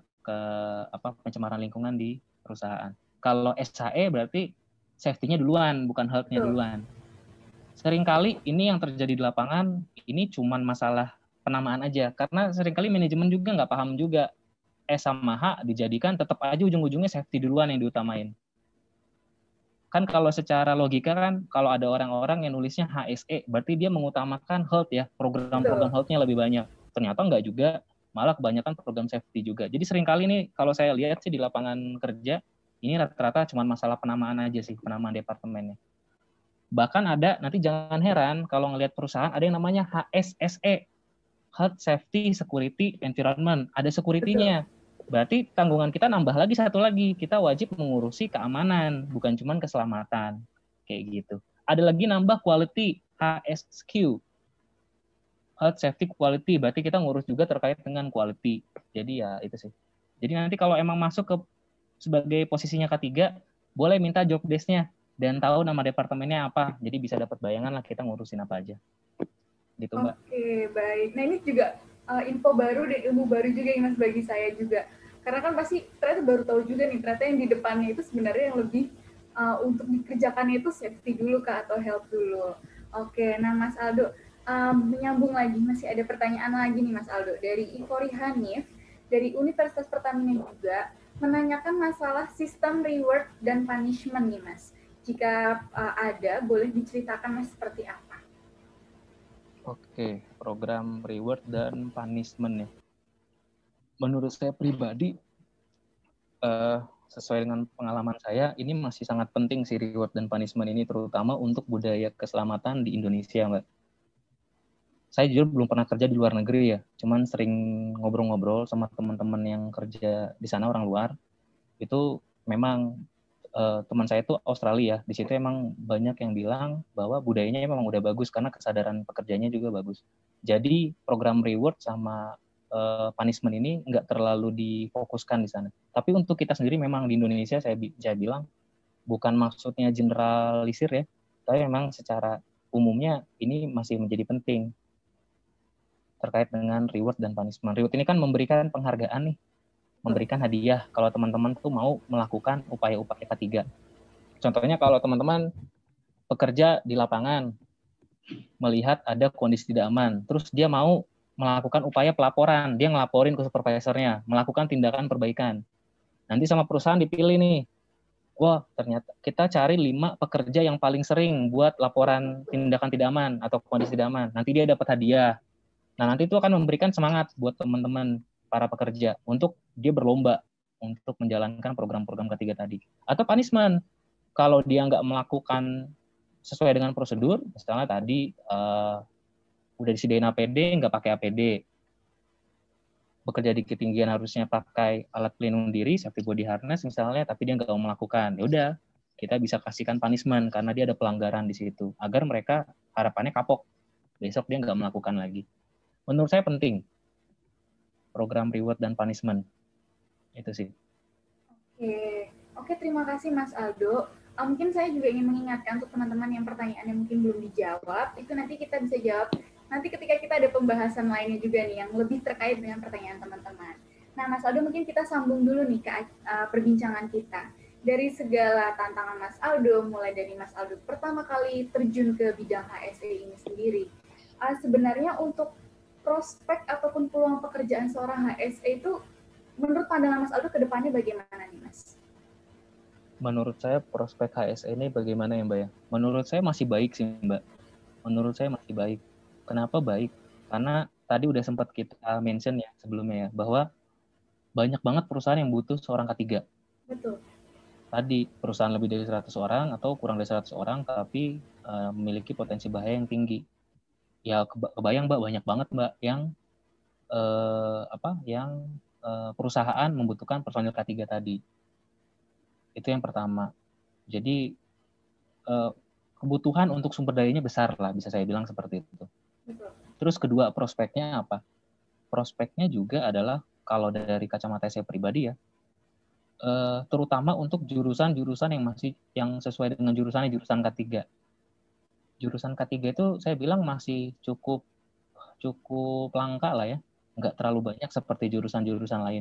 pencemaran lingkungan di perusahaan. Kalau SHE berarti safety-nya duluan, bukan health-nya duluan. Seringkali ini yang terjadi di lapangan, ini cuman masalah penamaan aja. Karena seringkali manajemen juga nggak paham juga. S sama H dijadikan tetap aja ujung-ujungnya safety duluan yang diutamain. Kan kalau secara logika kan, kalau ada orang-orang yang nulisnya HSE, berarti dia mengutamakan health ya, program-program health-nya lebih banyak. Ternyata nggak juga, malah kebanyakan program safety juga. Jadi seringkali nih, kalau saya lihat sih di lapangan kerja, ini rata-rata cuma masalah penamaan aja sih, penamaan departemennya. Bahkan ada, nanti jangan heran, kalau ngelihat perusahaan, ada yang namanya HSSE, Health, Safety, Security, Environment. Ada security-nya. Berarti tanggungan kita nambah lagi satu lagi. Kita wajib mengurusi keamanan, bukan cuma keselamatan. Kayak gitu. Ada lagi nambah quality, HSQ. Health, Safety, Quality. Berarti kita ngurus juga terkait dengan quality. Jadi ya itu sih. Jadi nanti kalau emang masuk ke sebagai posisinya ketiga, boleh minta job desk-nya dan tahu nama departemennya apa. Jadi bisa dapat bayangan lah kita ngurusin apa aja. Gitu, Mbak. Oke, baik. Nah ini juga info baru dan ilmu baru juga yang Mas bagi saya juga. Karena kan pasti ternyata baru tahu juga nih, ternyata yang di depannya itu sebenarnya yang lebih untuk dikerjakannya itu safety dulu kah atau health dulu. Oke, nah Mas Aldo, menyambung lagi, masih ada pertanyaan lagi nih Mas Aldo. Dari Ifori Hanif, dari Universitas Pertamina juga, menanyakan masalah sistem reward dan punishment nih Mas. Jika ada, boleh diceritakan Mas seperti apa? Oke, program reward dan punishment ya. Menurut saya pribadi, sesuai dengan pengalaman saya, ini masih sangat penting sih reward dan punishment ini, terutama untuk budaya keselamatan di Indonesia, Mbak. Saya jujur belum pernah kerja di luar negeri ya, cuman sering ngobrol-ngobrol sama teman-teman yang kerja di sana orang luar. Itu memang teman saya itu Australia, di situ emang banyak yang bilang bahwa budayanya memang udah bagus karena kesadaran pekerjanya juga bagus. Jadi program reward sama punishment ini nggak terlalu difokuskan di sana. Tapi untuk kita sendiri memang di Indonesia saya bilang bukan maksudnya generalisir ya, tapi memang secara umumnya ini masih menjadi penting terkait dengan reward dan punishment. Reward ini kan memberikan penghargaan nih, memberikan hadiah kalau teman-teman tuh mau melakukan upaya-upaya ketiga. Contohnya kalau teman-teman bekerja di lapangan, melihat ada kondisi tidak aman, terus dia mau melakukan upaya pelaporan, dia ngelaporin ke supervisornya, melakukan tindakan perbaikan. Nanti sama perusahaan dipilih nih, wah ternyata kita cari 5 pekerja yang paling sering buat laporan tindakan tidak aman atau kondisi tidak aman. Nanti dia dapat hadiah. Nah nanti itu akan memberikan semangat buat teman-teman para pekerja untuk dia berlomba untuk menjalankan program-program ketiga tadi. Atau punishment, kalau dia nggak melakukan sesuai dengan prosedur, misalnya tadi udah disediain APD, nggak pakai APD, bekerja di ketinggian harusnya pakai alat pelindung diri, safety body harness misalnya, tapi dia nggak mau melakukan. Ya udah, kita bisa kasihkan punishment karena dia ada pelanggaran di situ, agar mereka harapannya kapok. Besok dia nggak melakukan lagi. Menurut saya penting program reward dan punishment. Itu sih. Oke, terima kasih Mas Aldo. Mungkin saya juga ingin mengingatkan untuk teman-teman yang pertanyaannya mungkin belum dijawab, itu nanti kita bisa jawab nanti ketika kita ada pembahasan lainnya juga nih yang lebih terkait dengan pertanyaan teman-teman. Nah, Mas Aldo, mungkin kita sambung dulu nih ke perbincangan kita. Dari segala tantangan Mas Aldo, mulai dari Mas Aldo pertama kali terjun ke bidang HSE ini sendiri, sebenarnya untuk prospek ataupun peluang pekerjaan seorang HSE itu menurut pandangan Mas Aldo ke depannya bagaimana nih, Mas? Menurut saya prospek HSE ini bagaimana ya, Mbak ya? Menurut saya masih baik sih, Mbak. Menurut saya masih baik. Kenapa baik? Karena tadi udah sempat kita mention ya sebelumnya ya, bahwa banyak banget perusahaan yang butuh seorang K3. Betul. Tadi perusahaan lebih dari 100 orang atau kurang dari 100 orang tapi memiliki potensi bahaya yang tinggi. Ya kebayang Mbak, banyak banget Mbak yang perusahaan membutuhkan personil K3 tadi. Itu yang pertama. Jadi kebutuhan untuk sumber dayanya besar lah, bisa saya bilang seperti itu. Terus kedua, prospeknya apa? Prospeknya juga adalah kalau dari kacamata saya pribadi ya, terutama untuk jurusan-jurusan yang sesuai dengan jurusan K3. Jurusan K3 itu saya bilang masih cukup langka lah ya, nggak terlalu banyak seperti jurusan-jurusan lain.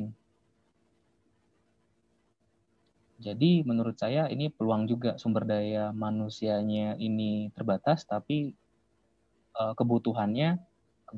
Jadi menurut saya ini peluang juga, sumber daya manusianya ini terbatas, tapi kebutuhannya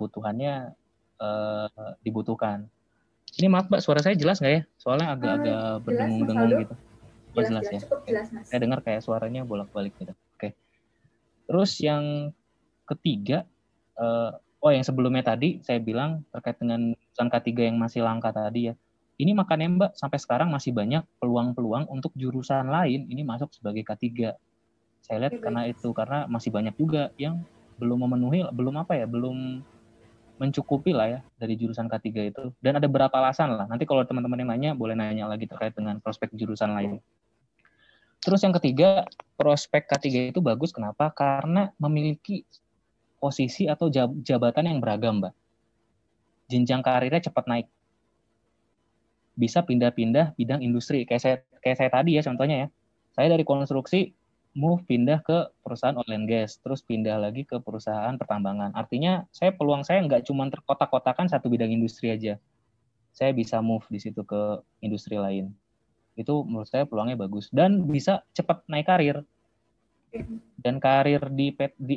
dibutuhkan. Ini maaf Mbak, suara saya jelas nggak ya? Soalnya agak berdengung-dengung gitu. Jelas ya? Cukup jelas, Mas. Saya dengar kayak suaranya bolak-balik gitu. Oke. Terus yang ketiga, yang sebelumnya tadi saya bilang terkait dengan jurusan K3 yang masih langka tadi ya. Ini makanya Mbak, sampai sekarang masih banyak peluang-peluang untuk jurusan lain ini masuk sebagai K3. Saya lihat karena masih banyak juga yang belum memenuhi, belum mencukupi lah ya dari jurusan K3 itu. Dan ada beberapa alasan lah. Nanti kalau teman-teman yang nanya, boleh nanya lagi terkait dengan prospek jurusan lain. Terus yang ketiga, prospek K3 itu bagus. Kenapa? Karena memiliki posisi atau jabatan yang beragam, Mbak. Jenjang karirnya cepat naik. Bisa pindah-pindah bidang industri. Kayak saya tadi ya contohnya ya. Saya dari konstruksi pindah ke perusahaan oil and gas, terus pindah lagi ke perusahaan pertambangan. Artinya peluang saya nggak cuma terkotak-kotakan satu bidang industri aja. Saya bisa move di situ ke industri lain. Itu menurut saya peluangnya bagus dan bisa cepat naik karir. Dan karir di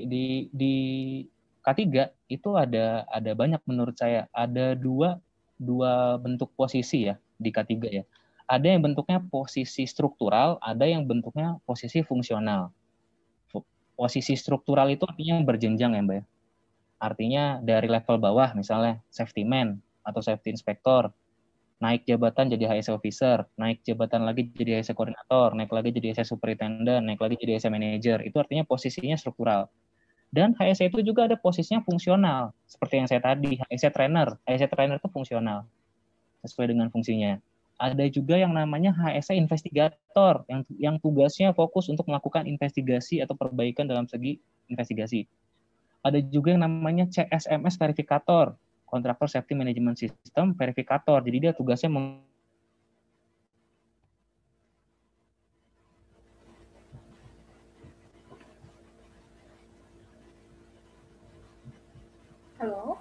K3 itu ada banyak menurut saya. Ada dua bentuk posisi ya di K3 ya. Ada yang bentuknya posisi struktural, ada yang bentuknya posisi fungsional. Posisi struktural itu artinya berjenjang ya Mbak ya. Artinya dari level bawah misalnya safety man atau safety inspector, naik jabatan jadi HSE officer, naik jabatan lagi jadi HSE koordinator, naik lagi jadi HSE superintendent, naik lagi jadi HSE manager. Itu artinya posisinya struktural. Dan HSE itu juga ada posisinya fungsional. Seperti yang saya tadi, HSE trainer. HSE trainer itu fungsional. Sesuai dengan fungsinya. Ada juga yang namanya HSE investigator, yang tugasnya fokus untuk melakukan investigasi atau perbaikan dalam segi investigasi. Ada juga yang namanya CSMS verifikator, Contractor Safety Management System verifikator. Jadi dia tugasnya Halo.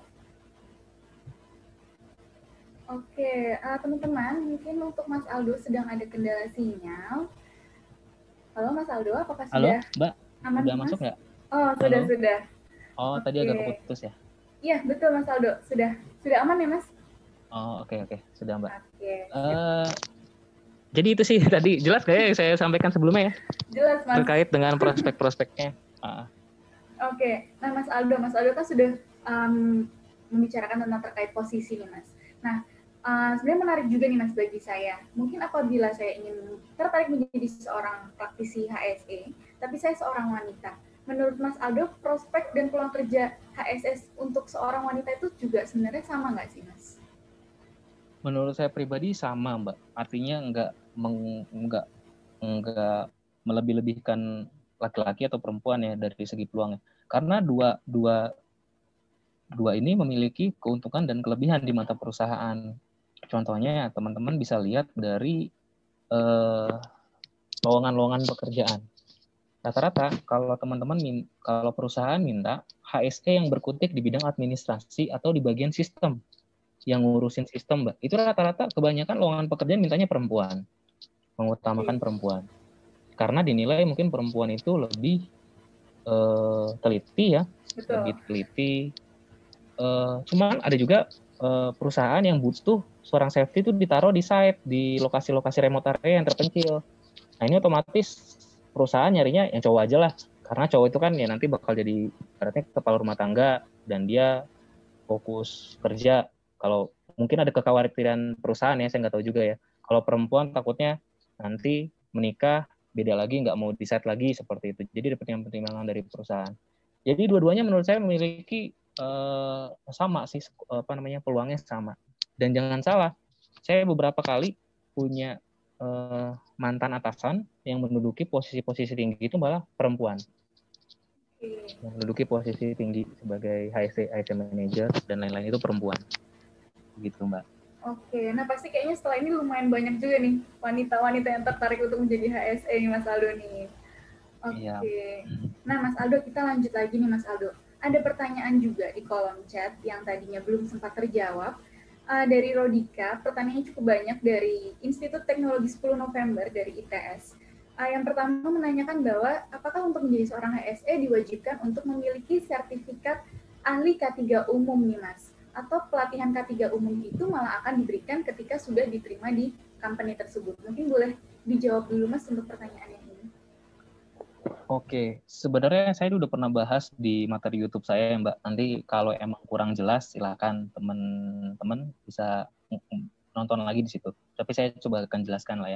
Oke, teman-teman, mungkin untuk Mas Aldo sedang ada kendala sinyal. Halo Mas Aldo, apakah sudah? Halo, Mbak. Aman, sudah Mas? Masuk nggak? Oh, sudah. Oh, tadi agak keputus ya? Iya, betul Mas Aldo. Sudah aman ya, Mas? Oh, oke. Sudah, Mbak. Oke. Jadi itu sih tadi jelas nggak ya yang saya sampaikan sebelumnya ya? Jelas, Mas. Terkait dengan prospek-prospeknya. Oke. Nah, Mas Aldo kan sudah membicarakan tentang terkait posisi nih, Mas. Nah, sebenarnya menarik juga nih Mas bagi saya. Mungkin apabila saya ingin tertarik menjadi seorang praktisi HSE, tapi saya seorang wanita. Menurut Mas Aldo, prospek dan peluang kerja HSS untuk seorang wanita itu juga sebenarnya sama nggak sih, Mas? Menurut saya pribadi sama, Mbak. Artinya enggak melebih-lebihkan laki-laki atau perempuan ya dari segi peluangnya. Karena dua ini memiliki keuntungan dan kelebihan di mata perusahaan. Contohnya teman-teman bisa lihat dari lowongan-lowongan pekerjaan. Rata-rata kalau kalau perusahaan minta HSE yang berkutik di bidang administrasi atau di bagian sistem, yang ngurusin sistem, Mbak. Itu rata-rata kebanyakan lowongan pekerjaan mintanya perempuan, mengutamakan perempuan. Karena dinilai mungkin perempuan itu lebih teliti ya, Betul. lebih teliti. Cuman ada juga perusahaan yang butuh seorang safety itu ditaruh di site, di lokasi-lokasi remote area yang terpencil. Nah ini otomatis perusahaan nyarinya yang cowok aja lah, karena cowok itu kan ya nanti bakal jadi ibaratnya kepala rumah tangga dan dia fokus kerja. Kalau mungkin ada kekhawatiran perusahaan ya, saya nggak tahu juga ya. Kalau perempuan takutnya nanti menikah beda lagi, nggak mau di-set lagi seperti itu. Jadi ada pertimbangan dari perusahaan. Jadi dua-duanya menurut saya memiliki sama sih, peluangnya sama. Dan jangan salah, saya beberapa kali punya mantan atasan yang menduduki posisi-posisi tinggi itu malah perempuan. Yang menduduki posisi tinggi sebagai HSE manager dan lain-lain itu perempuan. Gitu, Mbak. Oke, nah pasti kayaknya setelah ini lumayan banyak juga nih wanita-wanita yang tertarik untuk menjadi HSE nih Mas Aldo nih. Oke. Iya. Nah Mas Aldo, kita lanjut lagi nih Mas Aldo. Ada pertanyaan juga di kolom chat yang tadinya belum sempat terjawab. Dari Rodika, pertanyaannya cukup banyak dari Institut Teknologi 10 November dari ITS. Yang pertama menanyakan bahwa apakah untuk menjadi seorang HSE diwajibkan untuk memiliki sertifikat ahli K3 umum nih Mas? Atau pelatihan K3 umum itu malah akan diberikan ketika sudah diterima di company tersebut? Mungkin boleh dijawab dulu Mas untuk pertanyaan ini. Oke, sebenarnya saya udah pernah bahas di materi YouTube saya ya Mbak. Nanti kalau emang kurang jelas silakan teman-teman bisa nonton lagi di situ. Tapi saya coba akan jelaskan lah ya.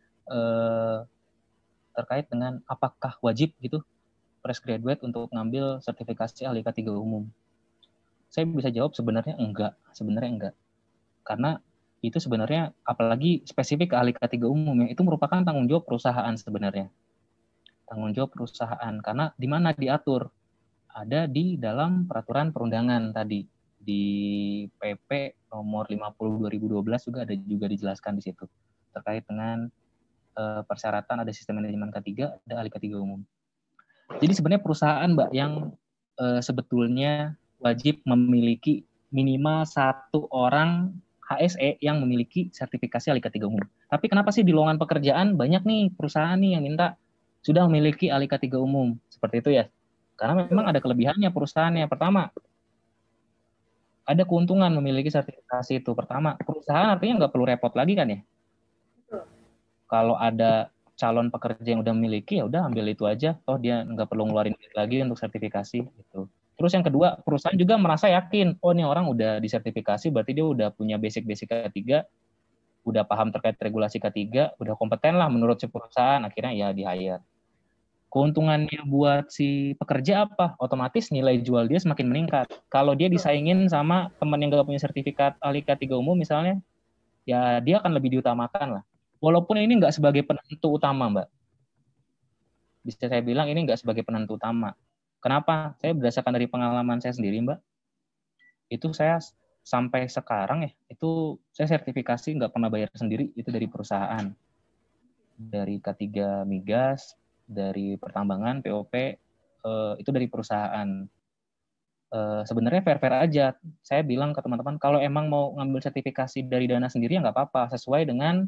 Terkait dengan apakah wajib gitu fresh graduate untuk ngambil sertifikasi ahli K3 umum. Saya bisa jawab sebenarnya enggak. Karena itu sebenarnya apalagi spesifik ke ahli K3 umum ya, itu merupakan tanggung jawab perusahaan sebenarnya. Tanggung jawab perusahaan karena di mana diatur? Ada di dalam peraturan perundangan tadi di PP nomor 50 2012 juga ada juga dijelaskan di situ terkait dengan persyaratan ada sistem manajemen K3, ada ahli K3 umum. Jadi sebenarnya perusahaan Mbak yang sebetulnya wajib memiliki minimal 1 orang HSE yang memiliki sertifikasi ahli K3 umum. Tapi kenapa sih di lowongan pekerjaan banyak nih perusahaan nih yang minta sudah memiliki ahli K3 umum? Seperti itu ya. Karena memang ada kelebihannya perusahaannya. Pertama, ada keuntungan memiliki sertifikasi itu. Pertama, perusahaan artinya nggak perlu repot lagi kan ya. Kalau ada calon pekerja yang udah memiliki, ya udah ambil itu aja. Toh dia nggak perlu ngeluarin duit lagi untuk sertifikasi gitu. Terus yang kedua, perusahaan juga merasa yakin, oh ini orang udah disertifikasi, berarti dia udah punya basic-basic K3, udah paham terkait regulasi K3, udah kompeten lah menurut si perusahaan, akhirnya ya di-hire. Keuntungannya buat si pekerja apa? Otomatis nilai jual dia semakin meningkat. Kalau dia disaingin sama teman yang nggak punya sertifikat ahli K3 umum misalnya, ya dia akan lebih diutamakan lah. Walaupun ini nggak sebagai penentu utama, Mbak. Bisa saya bilang ini nggak sebagai penentu utama. Kenapa? Saya berdasarkan dari pengalaman saya sendiri, Mbak. Itu saya sampai sekarang ya, itu saya sertifikasi nggak pernah bayar sendiri, itu dari perusahaan. Dari K3 Migas, dari pertambangan, POP, itu dari perusahaan. Sebenarnya fair-fair aja. Saya bilang ke teman-teman, kalau emang mau ngambil sertifikasi dari dana sendiri ya nggak apa-apa, sesuai dengan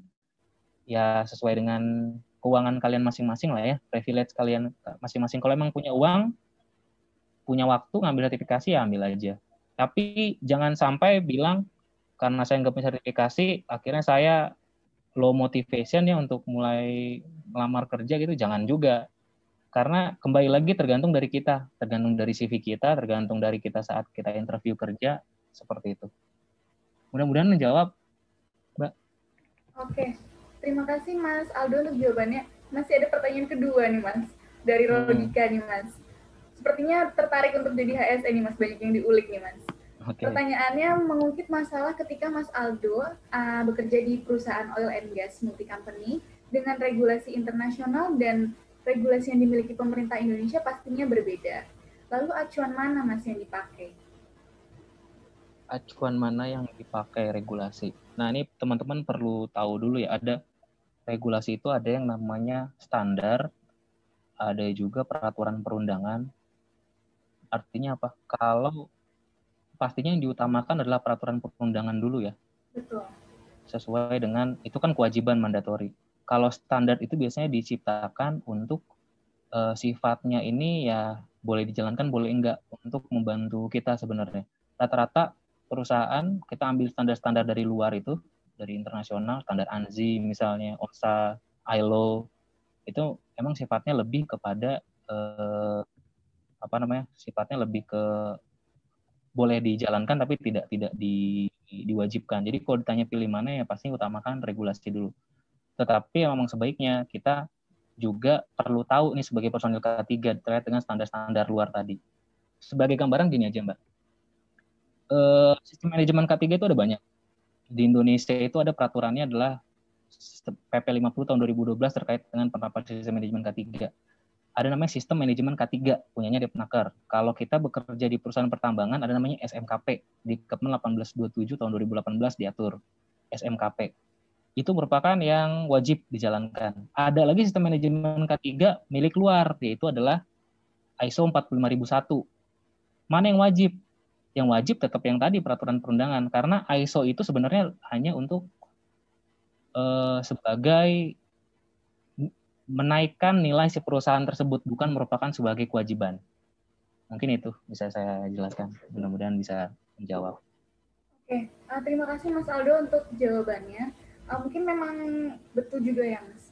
keuangan kalian masing-masing lah ya, privilege kalian masing-masing. Kalau emang punya uang, punya waktu ngambil sertifikasi ya ambil aja. Tapi jangan sampai bilang karena saya nggak punya sertifikasi, akhirnya saya low motivation ya untuk mulai melamar kerja gitu, jangan juga. Karena kembali lagi tergantung dari kita, tergantung dari CV kita, tergantung dari kita saat kita interview kerja, seperti itu. Mudah-mudahan menjawab, Mbak. Oke, terima kasih Mas Aldo untuk jawabannya. Masih ada pertanyaan kedua nih Mas, dari Rodika nih Mas. Sepertinya tertarik untuk jadi HSE nih Mas, banyak yang diulik nih Mas. Oke. Pertanyaannya mengungkit masalah ketika Mas Aldo bekerja di perusahaan oil and gas multi company dengan regulasi internasional dan regulasi yang dimiliki pemerintah Indonesia pastinya berbeda. Lalu acuan mana Mas yang dipakai? Acuan mana yang dipakai regulasi? Nah, ini teman-teman perlu tahu dulu ya, ada regulasi itu ada yang namanya standar, ada juga peraturan perundangan. Artinya apa? Kalau pastinya yang diutamakan adalah peraturan perundangan dulu ya. Betul. Sesuai dengan, itu kan kewajiban mandatori. Kalau standar itu biasanya diciptakan untuk sifatnya ini ya boleh dijalankan, boleh enggak, untuk membantu kita sebenarnya. Rata-rata perusahaan, kita ambil standar-standar dari luar itu, dari internasional, standar ANSI misalnya, OSHA, ILO, itu emang sifatnya lebih kepada sifatnya lebih ke boleh dijalankan tapi tidak diwajibkan. Jadi kalau ditanya pilih mana ya pasti utamakan regulasi dulu. Tetapi memang sebaiknya kita juga perlu tahu nih sebagai personil K3 terkait dengan standar-standar luar tadi. Sebagai gambaran gini aja Mbak, sistem manajemen K3 itu ada banyak. Di Indonesia itu ada peraturannya adalah PP 50 tahun 2012 terkait dengan penerapan sistem manajemen K3. Ada namanya sistem manajemen K3, punyanya Depnaker. Kalau kita bekerja di perusahaan pertambangan, ada namanya SMKP. Di Kepmen 1827 tahun 2018 diatur SMKP. Itu merupakan yang wajib dijalankan. Ada lagi sistem manajemen K3 milik luar, yaitu adalah ISO 45001. Mana yang wajib? Yang wajib tetap yang tadi, peraturan perundangan. Karena ISO itu sebenarnya hanya untuk sebagai menaikkan nilai si perusahaan tersebut, bukan merupakan sebagai kewajiban. Mungkin itu bisa saya jelaskan. Mudah-mudahan bisa menjawab. Oke, terima kasih Mas Aldo untuk jawabannya. Mungkin memang betul juga ya Mas.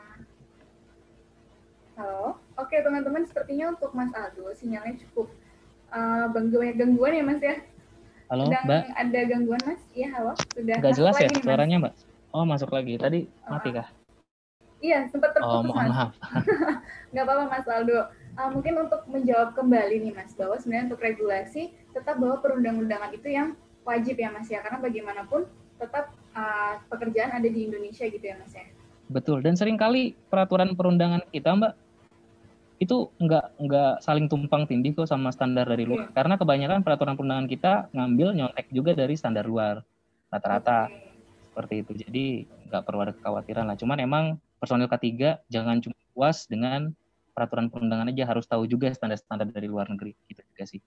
Halo, oke teman-teman, sepertinya untuk Mas Aldo sinyalnya cukup banyak gangguan ya Mas ya. Halo Sedang Mbak. Ada gangguan Mas? Iya halo. Sudah. Nggak jelas ya nih, suaranya Mbak? Oh masuk lagi. Tadi mati kah? Iya, sempat terputus, mohon Mas. Maaf. Nggak apa-apa, Mas Aldo. Mungkin untuk menjawab kembali nih, Mas, bahwa sebenarnya untuk regulasi, tetap bahwa perundang-undangan itu yang wajib ya, Mas, ya. Karena bagaimanapun tetap pekerjaan ada di Indonesia gitu ya, Mas, ya. Betul, dan seringkali peraturan perundangan kita, Mbak, itu nggak saling tumpang tindih kok sama standar dari luar. Karena kebanyakan peraturan perundangan kita ngambil nyontek juga dari standar luar. Rata-rata seperti itu. Jadi nggak perlu ada kekhawatiran lah. Cuman emang personil K3 jangan cuma puas dengan peraturan perundangan aja, harus tahu juga standar-standar dari luar negeri. Gitu juga sih.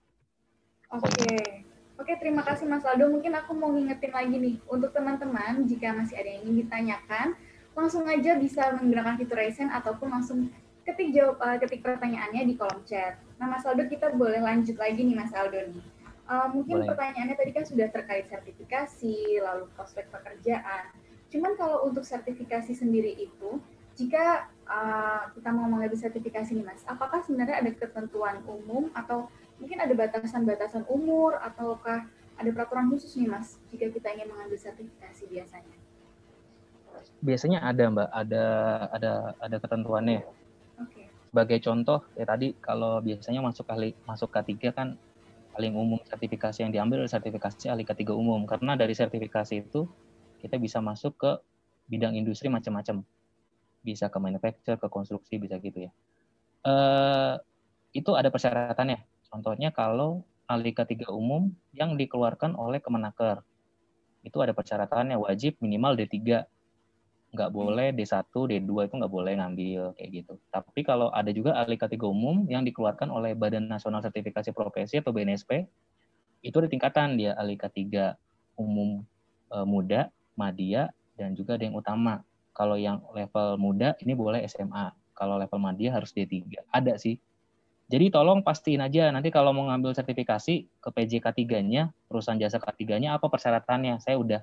Oke, terima kasih Mas Aldo. Mungkin aku mau ngingetin lagi nih, untuk teman-teman, jika masih ada yang ingin ditanyakan, langsung aja bisa menggunakan fitur raise hand ataupun langsung ketik pertanyaannya di kolom chat. Nah, Mas Aldo, kita boleh lanjut lagi nih, Mas Aldo nih. Mungkin pertanyaannya tadi kan sudah terkait sertifikasi, lalu prospek pekerjaan. Cuman kalau untuk sertifikasi sendiri itu, jika kita mau mengambil sertifikasi nih, Mas, apakah sebenarnya ada ketentuan umum atau mungkin ada batasan-batasan umur ataukah ada peraturan khusus nih, Mas, jika kita ingin mengambil sertifikasi biasanya? Biasanya ada, Mbak, ada ketentuannya. Sebagai contoh, ya tadi kalau biasanya masuk K3 kan paling umum sertifikasi yang diambil adalah sertifikasi ahli K3 umum. Karena dari sertifikasi itu kita bisa masuk ke bidang industri macam-macam. Bisa ke manufacture, ke konstruksi, bisa gitu ya. Itu ada persyaratannya. Contohnya kalau ahli K3 umum yang dikeluarkan oleh Kemenaker. Itu ada persyaratannya, wajib minimal D3. Nggak boleh D1, D2 itu nggak boleh ngambil kayak gitu. Tapi kalau ada juga ahli K3 umum yang dikeluarkan oleh Badan Nasional Sertifikasi Profesi atau BNSP, itu ada tingkatan dia, ahli K3 umum muda, madya, dan juga ada yang utama. Kalau yang level muda ini boleh SMA. Kalau level madya harus D3. Ada sih. Jadi tolong pastiin aja nanti kalau mau ngambil sertifikasi ke PJ K3-nya, perusahaan jasa K3-nya apa persyaratannya. Saya udah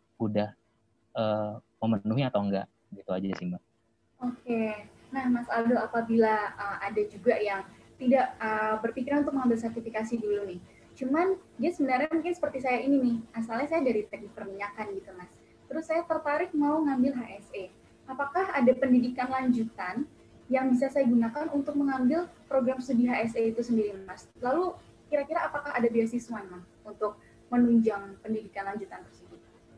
memenuhi atau enggak, gitu aja sih Mbak. Oke, nah Mas Aldo, apabila ada juga yang tidak berpikiran untuk mengambil sertifikasi dulu nih, cuman dia sebenarnya mungkin seperti saya ini nih, asalnya saya dari teknik perminyakan gitu Mas, terus saya tertarik mau ngambil HSE, apakah ada pendidikan lanjutan yang bisa saya gunakan untuk mengambil program studi HSE itu sendiri Mas? Lalu kira-kira apakah ada beasiswa Mas untuk menunjang pendidikan lanjutan tersebut?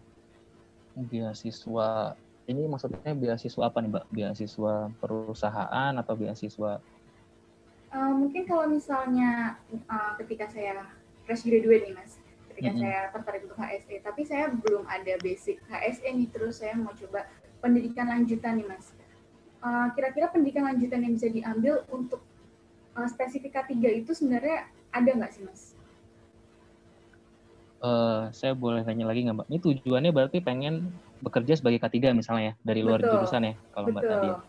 Beasiswa, ini maksudnya beasiswa apa nih Mbak? Beasiswa perusahaan atau beasiswa? Mungkin kalau misalnya ketika saya fresh graduate nih Mas, ketika saya tertarik untuk HSE, tapi saya belum ada basic HSE nih, terus saya mau coba pendidikan lanjutan nih Mas. Kira-kira pendidikan lanjutan yang bisa diambil untuk spesifik K3 itu sebenarnya ada nggak sih Mas? Saya boleh tanya lagi nggak Mbak? Ini tujuannya berarti pengen bekerja sebagai K3 misalnya ya, dari luar jurusan ya, kalau Mbak tadi ya.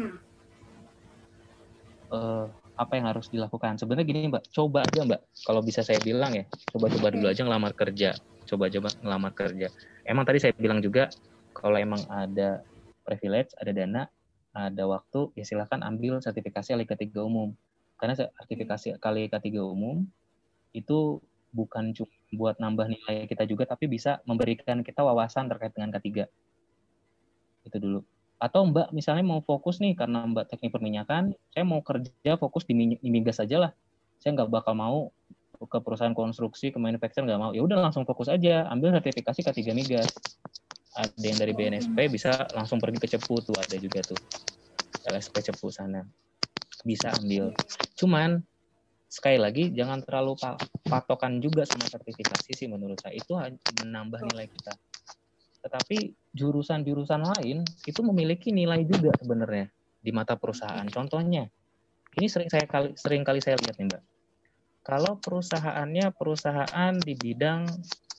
Apa yang harus dilakukan? Sebenarnya gini Mbak, coba aja Mbak, kalau bisa saya bilang ya, coba-coba dulu aja ngelamar kerja. Coba-coba ngelamar kerja. Emang tadi saya bilang juga, kalau emang ada privilege, ada dana, ada waktu, ya silakan ambil sertifikasi ahli K3 umum. Karena sertifikasi ahli K3 umum itu bukan cuma buat nambah nilai kita juga, tapi bisa memberikan kita wawasan terkait dengan K3. Itu dulu. Atau Mbak misalnya mau fokus nih, karena Mbak teknik perminyakan, saya mau kerja fokus di migas aja lah. Saya nggak bakal mau ke perusahaan konstruksi, ke manufacturer, nggak mau. Ya udah langsung fokus aja, ambil sertifikasi K3 migas. Ada yang dari BNSP bisa langsung pergi ke Cepu tuh, ada juga tuh. LSP Cepu sana. Bisa ambil. Cuman sekali lagi jangan terlalu patokan juga sama sertifikasi sih menurut saya. Itu menambah nilai kita. Tetapi jurusan-jurusan lain itu memiliki nilai juga sebenarnya di mata perusahaan. Contohnya, ini sering kali saya lihat nih Mbak. Kalau perusahaannya perusahaan di bidang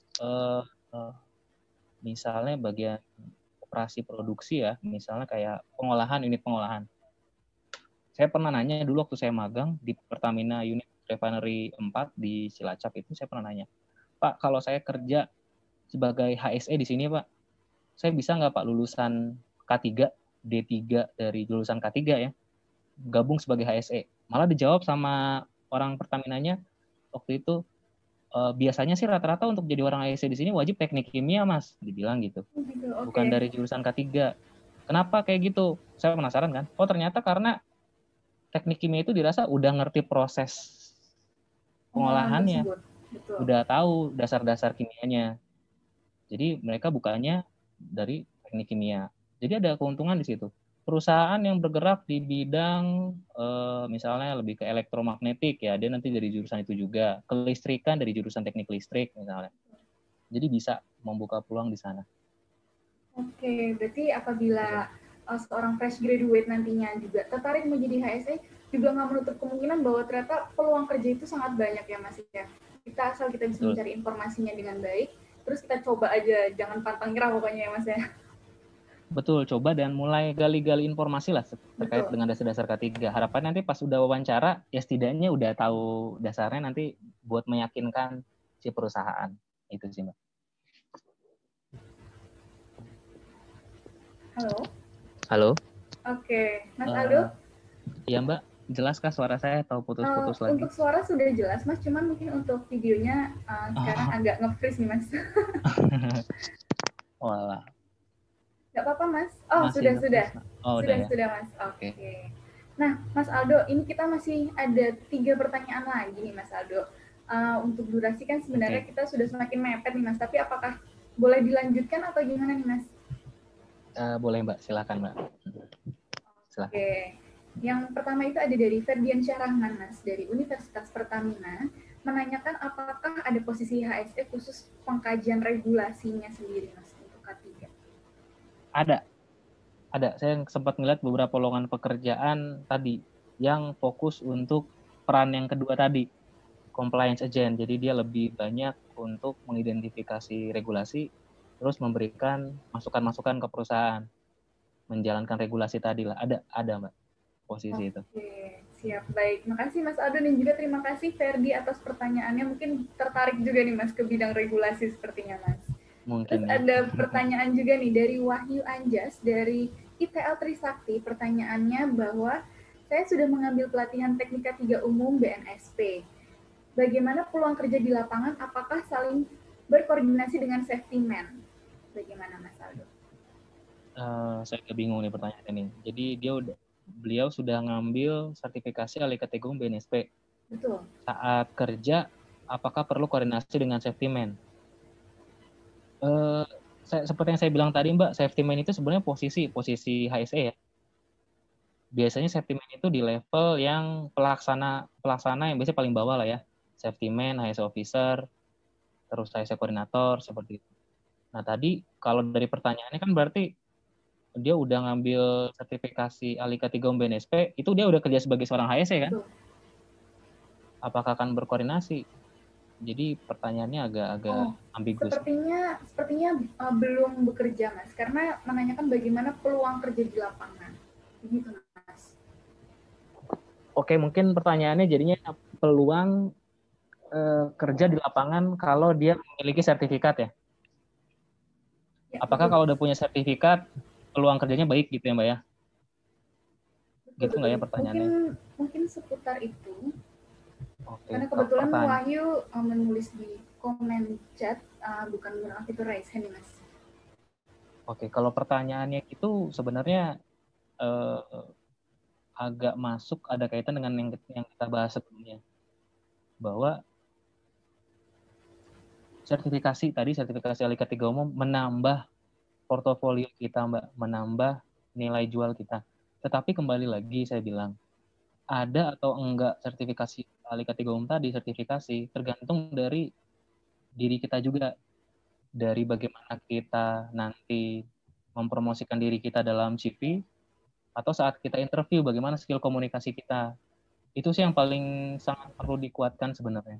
misalnya bagian operasi produksi ya, misalnya kayak unit pengolahan. Saya pernah nanya dulu waktu saya magang di Pertamina Unit Refinery 4 di Cilacap itu, saya pernah nanya, Pak, kalau saya kerja sebagai HSE di sini Pak, saya bisa nggak Pak lulusan K3, D3 dari lulusan K3 ya, gabung sebagai HSE? Malah dijawab sama orang Pertaminanya waktu itu, biasanya sih rata-rata untuk jadi orang HSE di sini wajib teknik kimia Mas, dibilang gitu. Bukan dari jurusan K3. Kenapa kayak gitu? Saya penasaran kan. Oh ternyata karena teknik kimia itu dirasa udah ngerti proses pengolahannya, udah tahu dasar-dasar kimianya. Jadi mereka bukannya dari teknik kimia. Jadi ada keuntungan di situ. Perusahaan yang bergerak di bidang misalnya lebih ke elektromagnetik ya, dia nanti dari jurusan itu juga. Kelistrikan dari jurusan teknik listrik misalnya. Jadi bisa membuka peluang di sana. Oke, berarti apabila seorang fresh graduate nantinya juga tertarik menjadi HSE, juga nggak menutup kemungkinan bahwa ternyata peluang kerja itu sangat banyak ya Mas ya. Asal kita bisa mencari informasinya dengan baik, terus kita coba aja, jangan pantang nyerah pokoknya ya Mas ya. Betul, coba dan mulai gali-gali informasi lah terkait dengan dasar-dasar K3. Harapan nanti pas udah wawancara, ya setidaknya udah tahu dasarnya nanti buat meyakinkan si perusahaan. Itu sih, Mbak. Halo? Halo? Oke, Mas Aldo? Iya, Mbak. Jelaskah suara saya atau putus-putus lagi? Untuk suara sudah jelas, Mas. Cuman mungkin untuk videonya sekarang agak nge-freeze nih, Mas. Walah. Nggak apa-apa, Mas. Oh, sudah. Oh, sudah, Mas. Oke. Nah, Mas Aldo, ini kita masih ada 3 pertanyaan lagi nih, Mas Aldo. Untuk durasi kan sebenarnya kita sudah semakin mepet nih, Mas. Tapi apakah boleh dilanjutkan atau gimana nih, Mas? Boleh, Mbak. Silakan, Mbak. Silakan. Oke. Yang pertama itu ada dari Ferdian Syarahman, Mas, dari Universitas Pertamina, menanyakan apakah ada posisi HSE khusus pengkajian regulasinya sendiri, Mas, untuk K3? Ada. Saya sempat ngeliat beberapa lowongan pekerjaan tadi yang fokus untuk peran yang kedua tadi, compliance agent. Jadi dia lebih banyak untuk mengidentifikasi regulasi, terus memberikan masukan-masukan ke perusahaan, menjalankan regulasi tadi lah. Ada Mbak, posisi itu. Oke, siap. Baik. Makasih Mas Aldo dan juga terima kasih Ferdi atas pertanyaannya. Mungkin tertarik juga nih Mas ke bidang regulasi sepertinya Mas. Mungkin. Terus ada pertanyaan juga nih dari Wahyu Anjas dari ITL Trisakti. Pertanyaannya bahwa saya sudah mengambil pelatihan teknik K3 umum BNSP. Bagaimana peluang kerja di lapangan? Apakah saling berkoordinasi dengan safety man? Bagaimana Mas Aldo? Saya bingung nih pertanyaan ini. Jadi beliau sudah ngambil sertifikasi ahli K3 umum BNSP. Betul. Saat kerja, apakah perlu koordinasi dengan safety man? Seperti yang saya bilang tadi Mbak, safety man itu sebenarnya posisi HSE ya. Biasanya safety man itu di level yang pelaksana yang biasanya paling bawah lah ya. Safety man, HSE officer, terus HSE koordinator seperti itu. Nah tadi kalau dari pertanyaannya kan berarti dia udah ngambil sertifikasi ALIKA 3 BNSP, itu dia udah kerja sebagai seorang HSE kan? Betul. Apakah akan berkoordinasi? Jadi pertanyaannya agak ambigus. Sepertinya belum bekerja Mas, karena menanyakan bagaimana peluang kerja di lapangan. Begitu Mas. Oke, mungkin pertanyaannya jadinya peluang kerja di lapangan kalau dia memiliki sertifikat ya? Apakah kalau udah punya sertifikat peluang kerjanya baik gitu ya Mbak ya? Gitu nggak ya pertanyaannya? Mungkin seputar itu. Oke, karena kebetulan Wahyu menulis di komen chat, bukan berarti itu raise hand Mas. Oke, kalau pertanyaannya itu sebenarnya agak masuk, ada kaitan dengan yang kita bahas sebelumnya. Bahwa sertifikasi ALIKA 3 umum menambah portofolio kita Mbak, menambah nilai jual kita. Tetapi kembali lagi saya bilang, ada atau enggak sertifikasi ALIKA 3 umum tadi, sertifikasi tergantung dari diri kita juga. Dari bagaimana kita nanti mempromosikan diri kita dalam CV, atau saat kita interview, bagaimana skill komunikasi kita. Itu sih yang paling sangat perlu dikuatkan sebenarnya.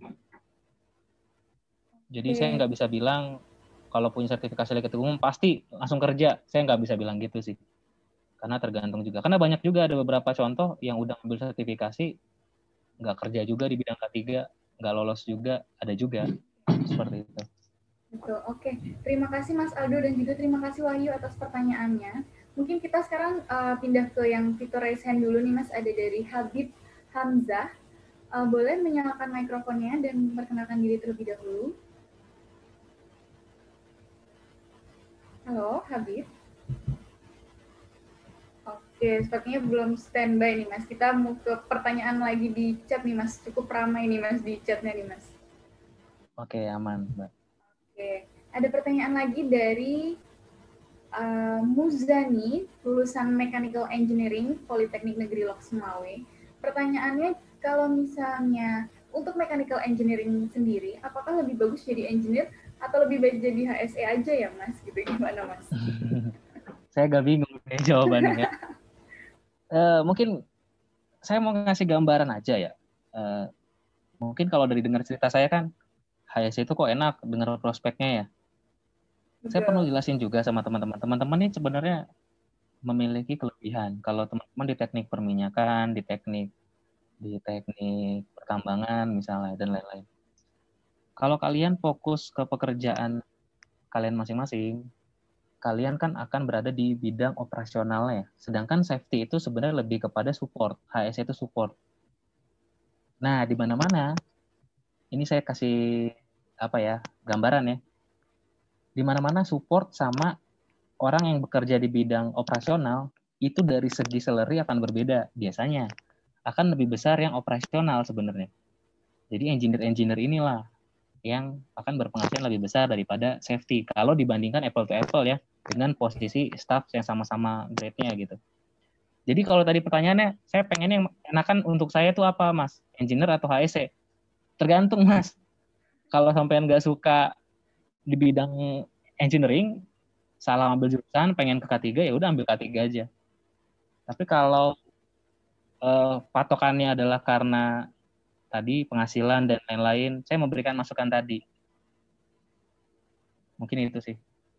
Jadi saya nggak bisa bilang kalau punya sertifikasi ALIKA 3 umum pasti langsung kerja. Saya nggak bisa bilang gitu sih. Karena tergantung juga. Karena banyak juga ada beberapa contoh yang udah ambil sertifikasi, nggak kerja juga di bidang K3, nggak lolos juga, ada juga. Seperti itu. Betul, oke. Terima kasih Mas Aldo dan juga terima kasih Wahyu atas pertanyaannya. Mungkin kita sekarang pindah ke yang fitur raise hand dulu nih Mas, ada dari Habib Hamzah. Boleh menyalakan mikrofonnya dan memperkenalkan diri terlebih dahulu. Halo, Habib. Oke, sepertinya belum standby nih Mas. Kita mau ke pertanyaan lagi di chat nih Mas. Cukup ramai nih Mas di chatnya nih Mas. Oke, aman Mbak. Oke, ada pertanyaan lagi dari Muzani, lulusan Mechanical Engineering Politeknik Negeri Lok Sumawe. Pertanyaannya, kalau misalnya untuk Mechanical Engineering sendiri, apakah lebih bagus jadi engineer atau lebih baik jadi HSE aja ya Mas? Gitu gimana Mas? Saya agak bingung jawabannya ya. Mungkin saya mau ngasih gambaran aja ya. Mungkin kalau dari dengar cerita saya kan, HSE itu kok enak dengar prospeknya ya. Betul. Saya perlu jelasin juga sama teman-teman. Teman-teman ini sebenarnya memiliki kelebihan. Kalau teman-teman di teknik perminyakan, di teknik pertambangan misalnya, dan lain-lain. Kalau kalian fokus ke pekerjaan kalian masing-masing, kalian kan akan berada di bidang operasionalnya. Sedangkan safety itu sebenarnya lebih kepada support. HSE itu support. Nah, di mana-mana, ini saya kasih gambaran ya. Di mana-mana support sama orang yang bekerja di bidang operasional, itu dari segi salary akan berbeda. Biasanya akan lebih besar yang operasional sebenarnya. Jadi engineer inilah yang akan berpenghasilan lebih besar daripada safety. Kalau dibandingkan apple to apple ya, dengan posisi staff yang sama-sama grade-nya gitu. Jadi kalau tadi pertanyaannya, saya pengen yang enakan untuk saya itu apa Mas? Engineer atau HSE? Tergantung Mas. Kalau sampean nggak suka di bidang engineering, salah ambil jurusan, pengen ke K3, ya udah ambil K3 aja. Tapi kalau patokannya adalah karena tadi penghasilan dan lain-lain, saya memberikan masukan tadi. Mungkin itu sih.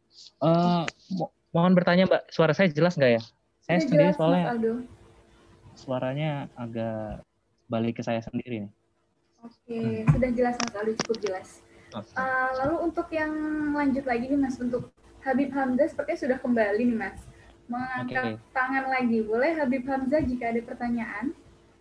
Mohon bertanya Mbak, suara saya jelas nggak ya? Saya sendiri jelas, soalnya Mas Aldo. Suaranya agak balik ke saya sendiri nih. Oke, sudah jelas Mas Aldo, cukup jelas. Okay. Lalu untuk yang lanjut lagi nih Mas, untuk Habib Hamzah sepertinya sudah kembali nih Mas. Mengangkat tangan lagi. Boleh Habib Hamzah jika ada pertanyaan?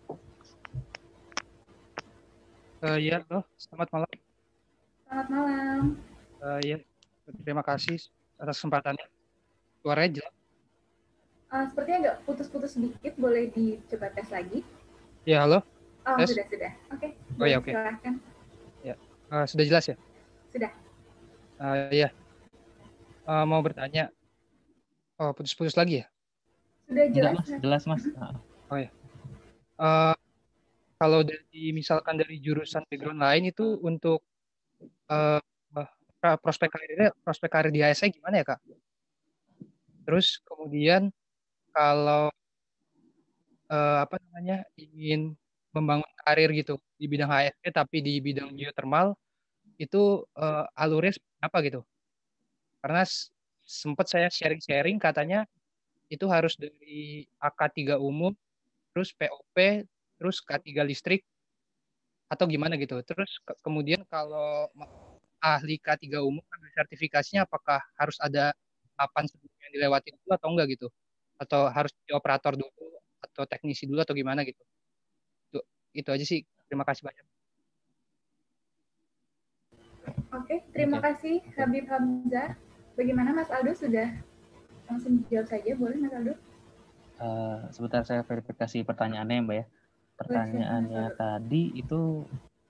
Ya, selamat malam. Selamat malam. Ya, terima kasih atas kesempatannya. Suaranya jelas. Sepertinya agak putus-putus sedikit, boleh dicoba tes lagi? Ya, halo. Oh, tes. Sudah. Oke. Oh ya, oke. Silahkan. Ya, sudah jelas ya? Sudah. Ya. mau bertanya. Oh, putus-putus lagi ya? Sudah Enggak, jelas, Mas. Mas? Jelas, Mas. Oh ya. Eh, kalau misalkan dari jurusan background lain itu untuk eh, prospek karir di ASE gimana ya, Kak? Terus kemudian kalau apa namanya ingin membangun karir gitu di bidang HSE tapi di bidang geothermal itu alurnya seperti apa gitu? Karena sempat saya sharing-sharing katanya itu harus dari AK3 umum, terus POP, terus K3 listrik atau gimana gitu. Terus kemudian kalau ahli K3 umum ambil sertifikasinya apakah harus ada tahapan sebelumnya yang dilewati dulu atau enggak gitu? Atau harus di operator dulu atau teknisi dulu atau gimana gitu? Itu aja sih. Terima kasih banyak. Oke, terima kasih Habib Hamzah. Bagaimana Mas Aldo, sudah langsung jawab saja, boleh Mas Aldo? Sebentar saya verifikasi pertanyaannya, Mbak ya. Pertanyaannya tadi itu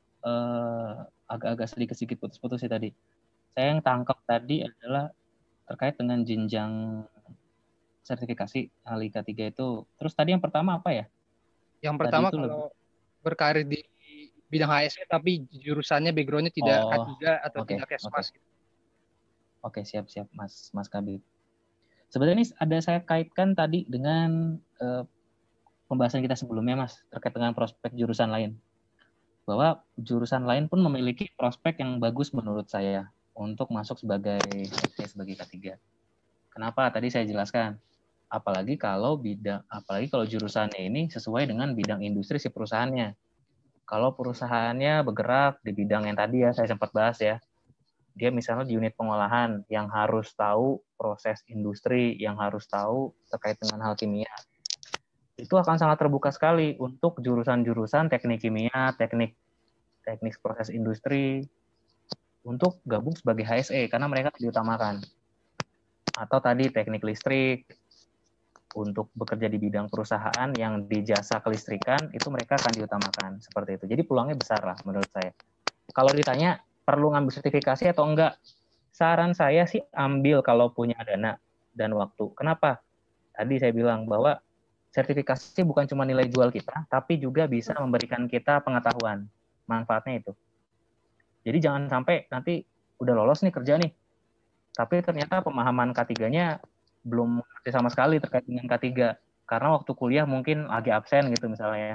agak-agak sedikit putus-putus sih tadi. Saya yang tangkap tadi adalah terkait dengan jenjang sertifikasi ahli K3 itu. Terus tadi yang pertama apa ya? Yang Tadi pertama itu kalau berkarir di bidang HSE tapi jurusannya backgroundnya tidak K3 atau tidak Kesmas. Oke, siap Mas Kabib. Sebenarnya ini ada saya kaitkan tadi dengan pembahasan kita sebelumnya, Mas, terkait dengan prospek jurusan lain. Bahwa jurusan lain pun memiliki prospek yang bagus menurut saya untuk masuk sebagai K3. Kenapa? Tadi saya jelaskan. Apalagi kalau jurusannya ini sesuai dengan bidang industri si perusahaannya. Kalau perusahaannya bergerak di bidang yang tadi ya saya sempat bahas ya, dia misalnya di unit pengolahan yang harus tahu proses industri, yang harus tahu terkait dengan hal kimia, itu akan sangat terbuka sekali untuk jurusan-jurusan teknik kimia, teknik proses industri untuk gabung sebagai HSE karena mereka diutamakan. Atau tadi teknik listrik untuk bekerja di bidang perusahaan yang di jasa kelistrikan itu mereka akan diutamakan seperti itu. Jadi peluangnya besar lah menurut saya. Kalau ditanya perlu ngambil sertifikasi atau enggak, saran saya sih ambil kalau punya dana dan waktu. Kenapa? Tadi saya bilang bahwa sertifikasi bukan cuma nilai jual kita, tapi juga bisa memberikan kita pengetahuan. Manfaatnya itu. Jadi jangan sampai nanti udah lolos nih kerja nih, tapi ternyata pemahaman K3-nya belum ngerti sama sekali terkait dengan K3. Karena waktu kuliah mungkin lagi absen gitu misalnya.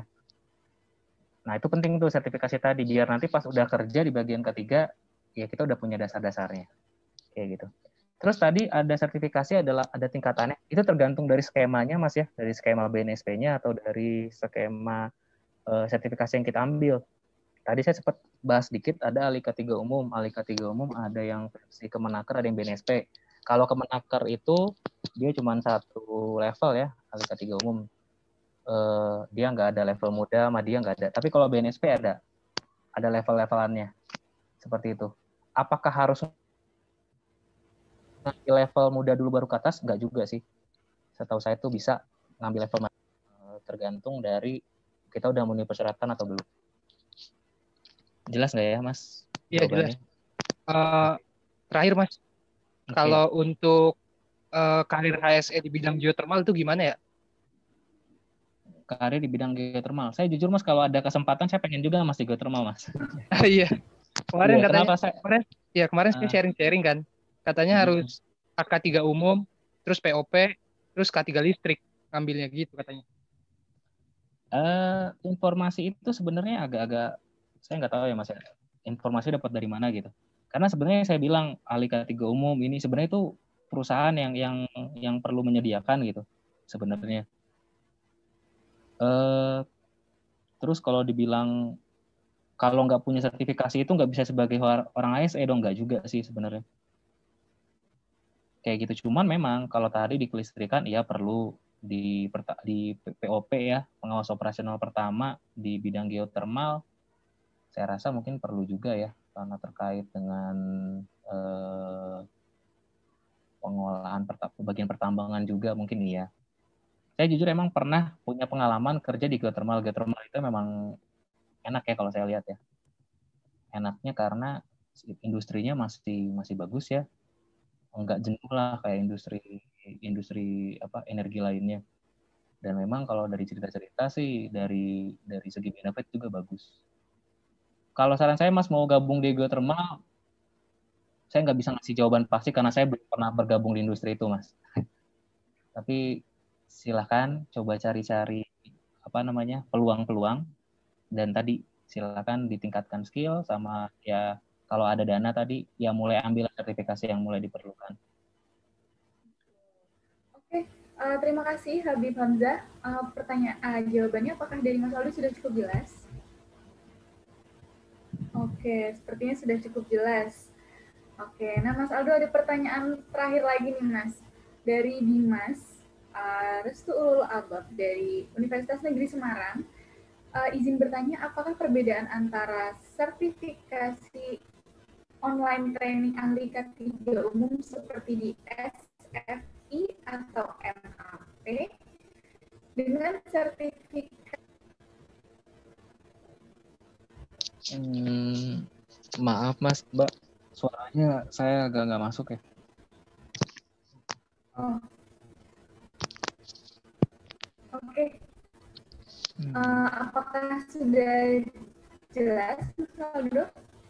Nah itu penting tuh sertifikasi tadi, biar nanti pas udah kerja di bagian K3, ya kita udah punya dasar-dasarnya. Kayak gitu. Terus tadi ada sertifikasi ada tingkatannya. Itu tergantung dari skemanya Mas ya, dari skema BNSP-nya atau dari skema sertifikasi yang kita ambil. Tadi saya sempat bahas dikit, ada ahli K3 umum. Ahli K3 umum ada yang versi Kemenaker, ada yang BNSP. Kalau Kemenaker itu dia cuma satu level ya, ahli K3 umum. Dia nggak ada level muda, sama dia nggak ada. Tapi kalau BNSP ada level-levelannya. Seperti itu. Apakah harus ngambil level muda dulu baru ke atas? Nggak juga sih. Setahu saya itu bisa ngambil level tergantung dari kita udah memenuhi persyaratan atau belum. Jelas nggak ya, Mas? Iya, jelas. Terakhir, Mas. Okay. Kalau untuk karir HSE di bidang geothermal itu gimana ya? Karir di bidang geothermal. Saya jujur, Mas, kalau ada kesempatan saya pengen juga Mas di geothermal, Mas. Iya. Kemarin iya, katanya, kemarin saya sharing-sharing kan. Katanya harus AK3 umum, terus POP, terus K3 listrik ngambilnya gitu katanya. Informasi itu sebenarnya agak-agak saya nggak tahu ya Mas ya. Informasi dapat dari mana gitu. Karena sebenarnya saya bilang ahli K3 umum ini sebenarnya itu perusahaan yang perlu menyediakan gitu sebenarnya. Terus kalau dibilang kalau nggak punya sertifikasi itu nggak bisa sebagai orang ASE dong, nggak juga sih sebenarnya. Kayak gitu. Cuman memang kalau tadi di kelistrikan ya perlu di POP ya, pengawas operasional pertama di bidang geothermal, saya rasa mungkin perlu juga ya, karena terkait dengan pengolahan bagian pertambangan juga mungkin iya. Saya jujur emang pernah punya pengalaman kerja di geothermal. Geothermal itu memang enak ya kalau saya lihat ya. Enaknya karena industrinya masih bagus ya. nggak jenuh lah kayak industri energi lainnya. Dan memang kalau dari cerita-cerita sih dari segi benefit juga bagus. Kalau saran saya Mas mau gabung di geothermal, saya nggak bisa ngasih jawaban pasti karena saya belum pernah bergabung di industri itu Mas. Tapi silahkan coba cari-cari peluang-peluang, dan tadi silakan ditingkatkan skill sama ya kalau ada dana tadi ya mulai ambil sertifikasi yang mulai diperlukan. Oke, terima kasih Habib Hamzah. Jawabannya apakah dari Mas Aldo sudah cukup jelas? Oke, sepertinya sudah cukup jelas. Oke, nah Mas Aldo ada pertanyaan terakhir lagi nih Mas. Dari Dimas Restu Ulul Albab dari Universitas Negeri Semarang. Izin bertanya, apakah perbedaan antara sertifikasi online training ahli K3 umum seperti di SFI atau MAP dengan sertifikat? Maaf Mas, Mbak, suaranya saya agak nggak masuk ya. Oh. Oke. Apakah sudah jelas, Mas Aldo?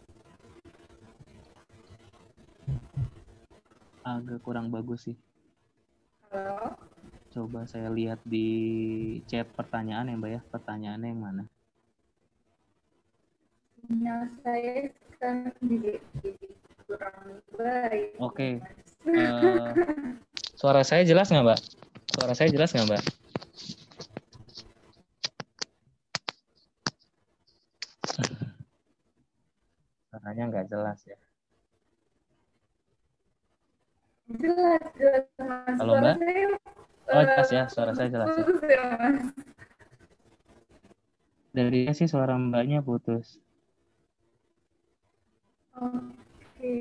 Agak kurang bagus sih. Halo? Coba saya lihat di chat pertanyaan ya Mbak ya. Pertanyaannya yang mana? Sinyal saya sekarang jadi kurang baik. Oke. Suara saya jelas nggak Mbak? Suara saya jelas nggak Mbak? Suaranya nggak jelas ya. Jelas, Mas. Halo Mbak? Oh jelas ya, suara saya jelas ya. Dari sih suara Mbaknya putus. Oke.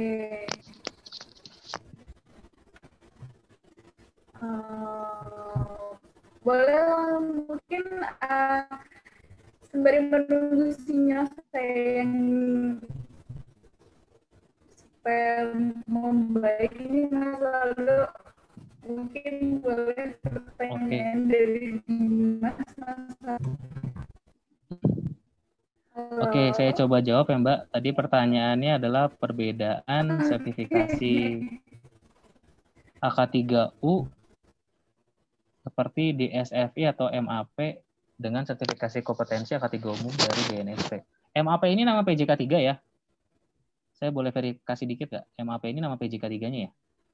Boleh mungkin sembari menunggu sinyal saya yang supaya membaik ini Mas Aldo, mungkin boleh pertanyaan dari Dimas. Oke, saya coba jawab ya Mbak. Tadi pertanyaannya adalah perbedaan sertifikasi AK3U seperti di SFI atau MAP dengan sertifikasi kompetensi AK3 umum dari BNSP. MAP ini nama PJK 3 ya? Saya boleh verifikasi dikit nggak? MAP ini nama PJK 3-nya ya?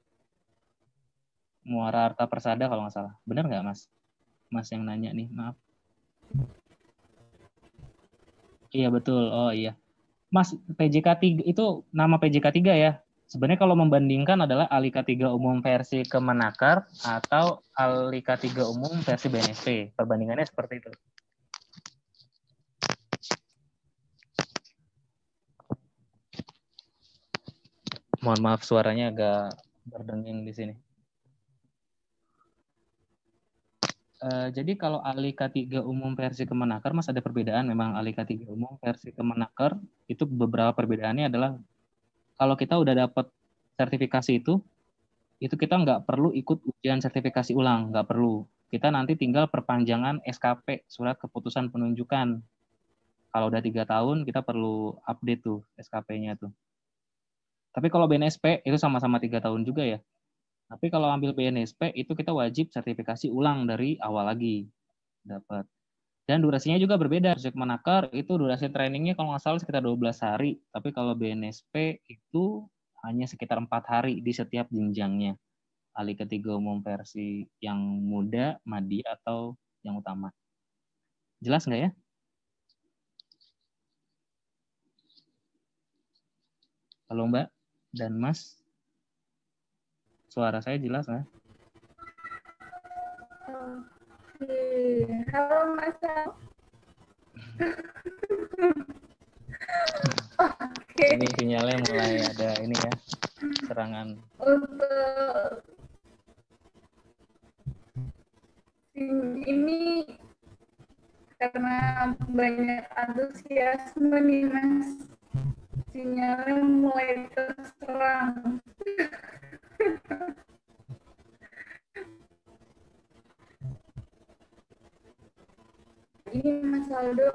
Muara Arta Persada kalau nggak salah. Benar nggak Mas? Mas yang nanya nih, maaf. Iya betul, oh iya. Mas, PJK 3 itu nama PJK 3 ya? Sebenarnya kalau membandingkan adalah ALIKA 3 umum versi Kemenaker atau ALIKA 3 umum versi BNSP. Perbandingannya seperti itu. Mohon maaf suaranya agak berdenging di sini. Jadi kalau ALIKA 3 umum versi Kemenaker, Mas ada perbedaan memang ALIKA 3 umum versi Kemenaker, itu beberapa perbedaannya adalah kalau kita udah dapat sertifikasi itu kita nggak perlu ikut ujian sertifikasi ulang, nggak perlu. Kita nanti tinggal perpanjangan SKP, surat keputusan penunjukan. Kalau udah 3 tahun, kita perlu update tuh SKP-nya tuh. Tapi kalau BNSP itu sama-sama 3 tahun juga ya. Tapi kalau ambil BNSP itu kita wajib sertifikasi ulang dari awal lagi dapat. Dan durasinya juga berbeda. Kemenaker itu durasi trainingnya kalau nggak salah sekitar 12 hari. Tapi kalau BNSP itu hanya sekitar 4 hari di setiap jenjangnya. ALIKA 3 umum versi yang muda, madi, atau yang utama. Jelas nggak ya? Halo Mbak dan Mas. Suara saya jelas nggak? Halo Mas. Ini sinyalnya mulai ada ini ya, serangan. Untuk ini karena banyak antusiasme nih Mas, sinyalnya mulai terserang. Aldo.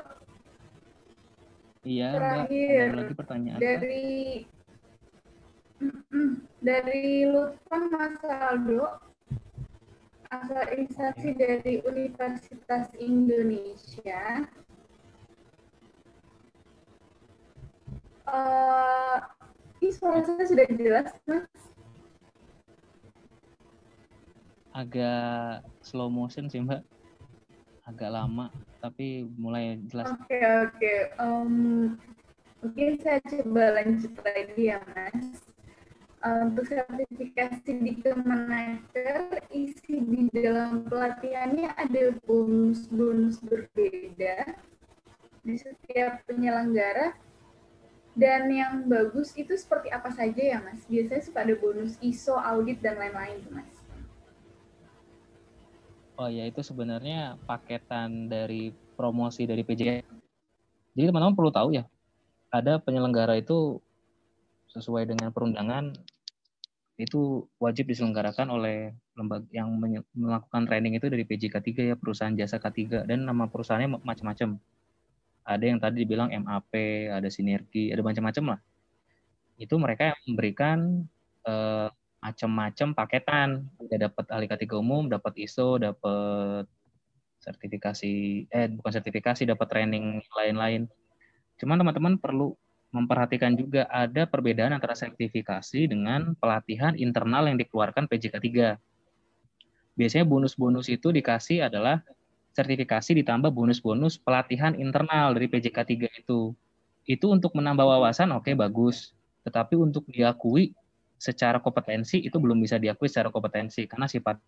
Iya, Mbak. Terakhir, Ada lagi pertanyaan, Mbak? dari Lutfan Mas Aldo, asal instansi dari Universitas Indonesia. Ini suara saya sudah jelas, Mas? Agak slow motion sih, Mbak. Agak lama, tapi mulai jelas. Oke. Mungkin saya coba lanjut lagi ya, Mas. Untuk sertifikasi di Kemenaker, isi di dalam pelatihannya ada bonus-bonus berbeda di setiap penyelenggara. Dan yang bagus itu seperti apa saja ya, Mas? Biasanya suka ada bonus ISO, audit, dan lain-lain, Mas. Oh ya, itu sebenarnya paketan dari promosi dari PJK. Jadi teman-teman perlu tahu ya, ada penyelenggara itu sesuai dengan perundangan itu wajib diselenggarakan oleh lembaga yang melakukan training itu dari PJK 3 ya, perusahaan jasa K3, dan nama perusahaannya macam-macam. Ada yang tadi dibilang MAP, ada Sinergi, ada macam-macam lah. Itu mereka yang memberikan macam-macam paketan. Ada dapat ahli K3 umum, dapat ISO, dapat sertifikasi, bukan sertifikasi, dapat training lain-lain. Cuman teman-teman perlu memperhatikan juga ada perbedaan antara sertifikasi dengan pelatihan internal yang dikeluarkan PJK 3. Biasanya bonus-bonus itu dikasih adalah sertifikasi ditambah bonus-bonus pelatihan internal dari PJK 3 itu. Itu untuk menambah wawasan, oke, bagus. Tetapi untuk diakui secara kompetensi, itu belum bisa diakui secara kompetensi, karena sifat.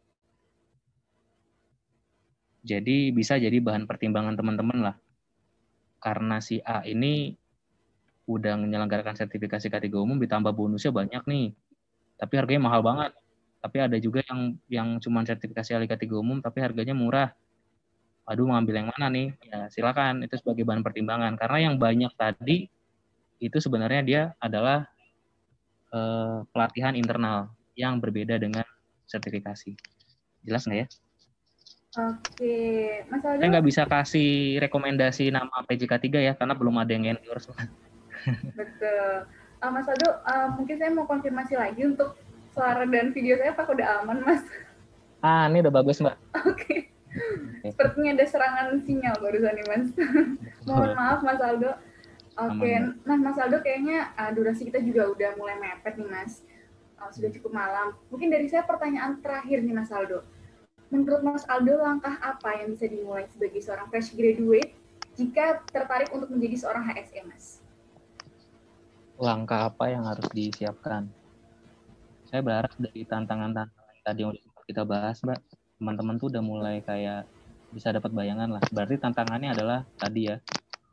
Jadi bisa jadi bahan pertimbangan teman-teman lah. Karena si A ini udah menyelenggarakan sertifikasi K3 umum, ditambah bonusnya banyak nih. Tapi harganya mahal banget. Tapi ada juga yang cuma sertifikasi ahli K3 umum, tapi harganya murah. Aduh, mengambil yang mana nih? Ya, silakan. Itu sebagai bahan pertimbangan. Karena yang banyak tadi, itu sebenarnya dia adalah pelatihan internal yang berbeda dengan sertifikasi. Jelas nggak ya? Oke, Mas Aldo. Saya nggak bisa kasih rekomendasi nama PJK 3 ya, karena belum ada yang endorse. Betul. Mas Aldo, mungkin saya mau konfirmasi lagi untuk suara dan video saya apakah udah aman, Mas? Ini udah bagus, Mbak. Oke. Sepertinya ada serangan sinyal barusan nih, Mas. Mohon maaf, Mas Aldo. Oke, nah Mas Aldo kayaknya durasi kita juga udah mulai mepet nih, Mas. Sudah cukup malam. Mungkin dari saya pertanyaan terakhir nih, Mas Aldo. Menurut Mas Aldo, langkah apa yang bisa dimulai sebagai seorang fresh graduate jika tertarik untuk menjadi seorang HSE, Mas? Langkah apa yang harus disiapkan? Saya berharap dari tantangan-tantangan tadi yang udah kita bahas, Mbak, teman-teman tuh udah mulai kayak bisa dapat bayangan lah. Berarti tantangannya adalah tadi ya,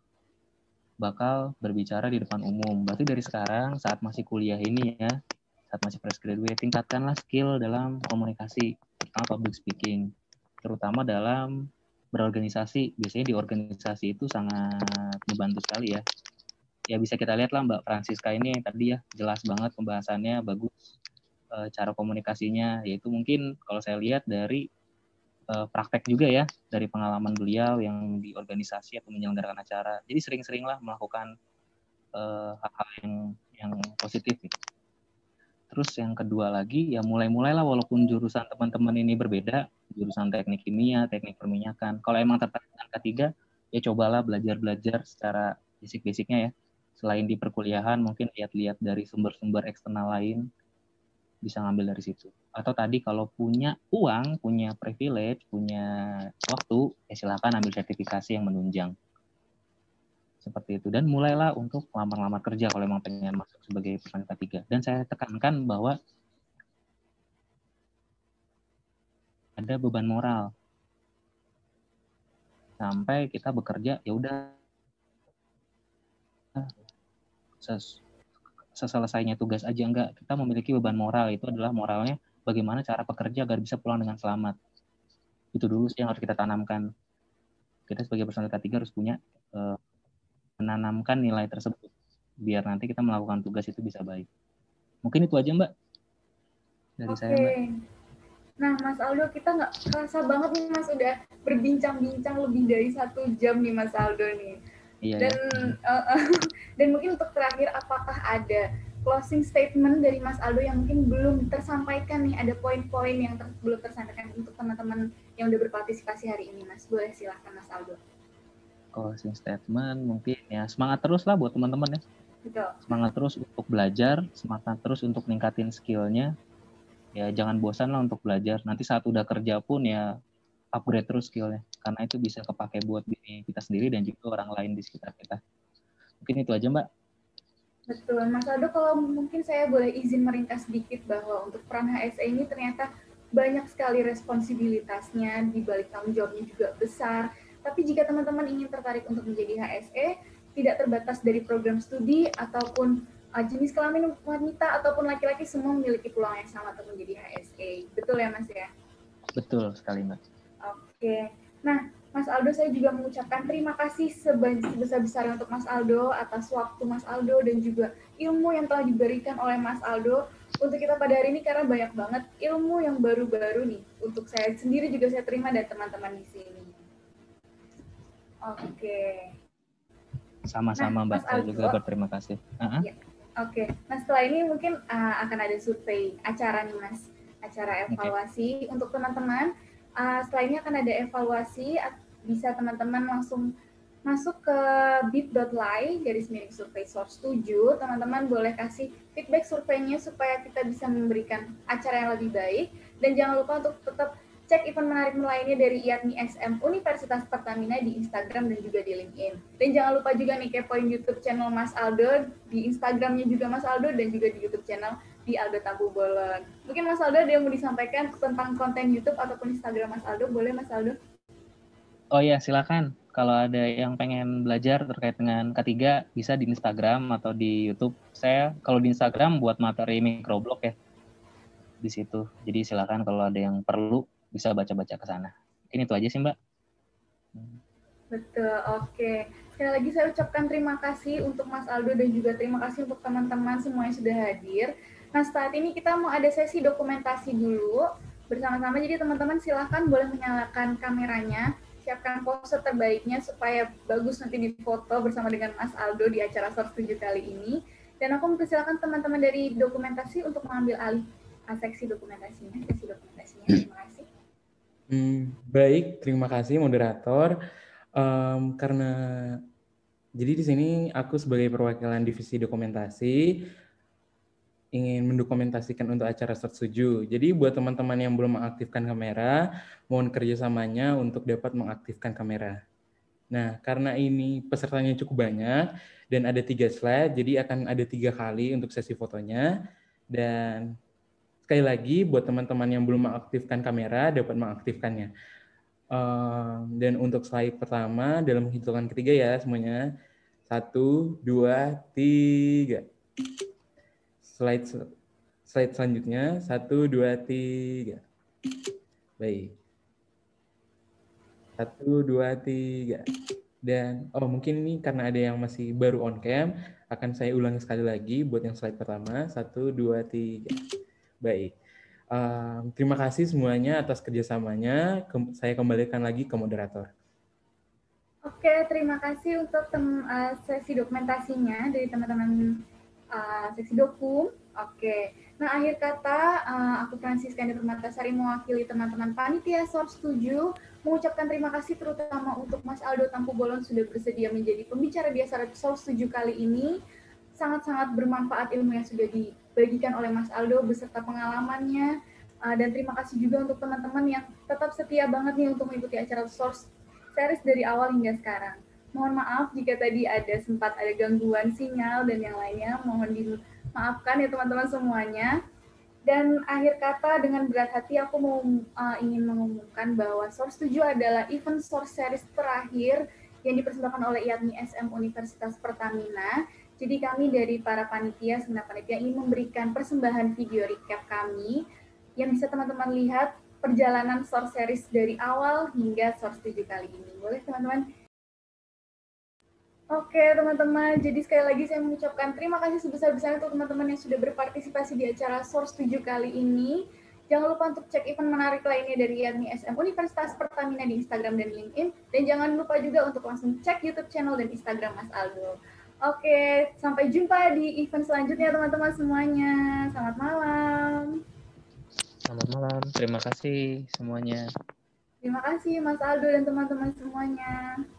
bakal berbicara di depan umum. Berarti dari sekarang saat masih kuliah ini ya, saat masih fresh graduate, tingkatkanlah skill dalam komunikasi, terutama public speaking, terutama dalam berorganisasi. Biasanya di organisasi itu sangat membantu sekali ya. Ya bisa kita lihat lah Mbak Francisca ini tadi ya, jelas banget pembahasannya, bagus cara komunikasinya, yaitu mungkin kalau saya lihat dari praktek juga ya, dari pengalaman beliau yang di organisasi atau menyelenggarakan acara. Jadi sering-seringlah melakukan hal-hal yang positif gitu. Terus yang kedua lagi, ya mulai-mulailah walaupun jurusan teman-teman ini berbeda, jurusan teknik kimia, teknik perminyakan. Kalau emang tertarik dengan ketiga, ya cobalah belajar-belajar secara basic-basicnya ya. Selain di perkuliahan, mungkin lihat-lihat dari sumber-sumber eksternal lain, bisa ngambil dari situ. Atau tadi kalau punya uang, punya privilege, punya waktu, ya silakan ambil sertifikasi yang menunjang. Seperti itu. Dan mulailah untuk lamar-lamar kerja kalau memang pengen masuk sebagai personil K3. Dan saya tekankan bahwa ada beban moral. Sampai kita bekerja, ya udah seselesainya tugas aja, enggak. Kita memiliki beban moral, itu adalah moralnya bagaimana cara pekerja agar bisa pulang dengan selamat. Itu dulu sih yang harus kita tanamkan. Kita sebagai personil K3 harus punya menanamkan nilai tersebut biar nanti kita melakukan tugas itu bisa baik. Mungkin itu aja Mbak dari saya Mbak. Nah, Mas Aldo, kita nggak kerasa banget nih, Mas, udah berbincang-bincang lebih dari 1 jam nih, Mas Aldo nih. Iya Dan ya. dan mungkin untuk terakhir, apakah ada closing statement dari Mas Aldo yang mungkin belum tersampaikan nih, ada poin-poin yang belum tersampaikan untuk teman-teman yang udah berpartisipasi hari ini, Mas? Boleh silahkan, Mas Aldo. Closing statement mungkin ya, semangat terus lah buat teman-teman ya. Betul. Semangat terus untuk belajar, semangat terus untuk ningkatin skillnya. Ya jangan bosan lah untuk belajar. Nanti saat udah kerja pun ya upgrade terus skillnya. Karena itu bisa kepake buat diri kita sendiri dan juga orang lain di sekitar kita. Mungkin itu aja, Mbak. Betul, Mas Aldo, kalau mungkin saya boleh izin meringkas sedikit bahwa untuk peran HSE ini ternyata banyak sekali responsibilitasnya, di balik tanggung jawabnya juga besar. Tapi jika teman-teman ingin tertarik untuk menjadi HSE, tidak terbatas dari program studi ataupun jenis kelamin wanita ataupun laki-laki, semua memiliki peluang yang sama untuk menjadi HSE. Betul ya, Mas ya? Betul sekali, Mbak. Oke. Nah, Mas Aldo, saya juga mengucapkan terima kasih sebesar-besarnya untuk Mas Aldo atas waktu Mas Aldo dan juga ilmu yang telah diberikan oleh Mas Aldo untuk kita pada hari ini, karena banyak banget ilmu yang baru-baru nih untuk saya sendiri juga saya terima dari teman-teman di sini. Oke. Sama-sama, Nah, Mbak. Mas Saya Aldo, juga berterima kasih. ya. Oke. Nah, setelah ini mungkin akan ada survei acara nih, Mas. Acara evaluasi untuk teman-teman. Setelah ini akan ada evaluasi, bisa teman-teman langsung masuk ke bit.ly/survei source 7. Teman-teman boleh kasih feedback surveinya supaya kita bisa memberikan acara yang lebih baik. Dan jangan lupa untuk tetap cek event menarik lainnya dari IATMI SM Universitas Pertamina di Instagram dan juga di LinkedIn. Dan jangan lupa juga nih kepoin YouTube channel Mas Aldo, di Instagramnya juga Mas Aldo, dan juga di YouTube channel di Aldo Tampu Bolon. Mungkin Mas Aldo ada yang mau disampaikan tentang konten YouTube ataupun Instagram Mas Aldo? Boleh Mas Aldo? Oh iya, silakan. Kalau ada yang pengen belajar terkait dengan K3, bisa di Instagram atau di YouTube. Saya kalau di Instagram buat materi microblog ya, di situ. Jadi silakan kalau ada yang perlu, bisa baca-baca ke sana. Mungkin itu aja sih, Mbak. Betul, oke. Sekali lagi saya ucapkan terima kasih untuk Mas Aldo dan juga terima kasih untuk teman-teman semua yang sudah hadir. Nah, saat ini kita mau ada sesi dokumentasi dulu bersama-sama. Jadi teman-teman silahkan boleh menyalakan kameranya, siapkan pose terbaiknya supaya bagus nanti di foto bersama dengan Mas Aldo di acara Source 7 kali ini. Dan aku mempersilakan teman-teman dari dokumentasi untuk mengambil alih seksi dokumentasinya. Terima kasih. Baik, terima kasih moderator. Karena jadi di sini aku sebagai perwakilan divisi dokumentasi ingin mendokumentasikan untuk acara Source 7. Jadi buat teman-teman yang belum mengaktifkan kamera, mohon kerjasamanya untuk dapat mengaktifkan kamera. Nah, karena ini pesertanya cukup banyak dan ada 3 slide, jadi akan ada 3 kali untuk sesi fotonya. Dan sekali lagi buat teman-teman yang belum mengaktifkan kamera dapat mengaktifkannya. Dan untuk slide pertama dalam hitungan ketiga ya semuanya. 1, 2, 3. Slide selanjutnya 1, 2, 3. Baik. 1, 2, 3. Dan mungkin ini karena ada yang masih baru on cam, akan saya ulangi sekali lagi buat yang slide pertama. 1, 2, 3. Baik. Terima kasih semuanya atas kerjasamanya. Saya kembalikan lagi ke moderator. Oke, terima kasih untuk sesi dokumentasinya dari teman-teman seksi dokum. Oke, nah akhir kata aku Francisca Permatasari mewakili teman-teman panitia Source 7 mengucapkan terima kasih terutama untuk Mas Aldo Tampu Bolon sudah bersedia menjadi pembicara di acara Source 7 kali ini. Sangat-sangat bermanfaat ilmu yang sudah dibagikan oleh Mas Aldo beserta pengalamannya. Dan terima kasih juga untuk teman-teman yang tetap setia banget nih untuk mengikuti acara Source series dari awal hingga sekarang. Mohon maaf jika tadi sempat ada gangguan sinyal dan yang lainnya, mohon dimaafkan ya teman-teman semuanya. Dan akhir kata dengan berat hati aku ingin mengumumkan bahwa Source 7 adalah event Source Series terakhir yang dipersembahkan oleh IATMI SM Universitas Pertamina. Jadi kami dari para panitia, segenap panitia ingin memberikan persembahan video recap kami yang bisa teman-teman lihat perjalanan Source Series dari awal hingga Source 7 kali ini. Boleh teman-teman? Oke teman-teman, jadi sekali lagi saya mengucapkan terima kasih sebesar-besarnya untuk teman-teman yang sudah berpartisipasi di acara Source 7 kali ini. Jangan lupa untuk cek event menarik lainnya dari YADMI SM Universitas Pertamina di Instagram dan LinkedIn. Dan jangan lupa juga untuk langsung cek YouTube channel dan Instagram Mas Aldo. Oke, sampai jumpa di event selanjutnya teman-teman semuanya. Selamat malam. Selamat malam. Terima kasih semuanya. Terima kasih Mas Aldo dan teman-teman semuanya.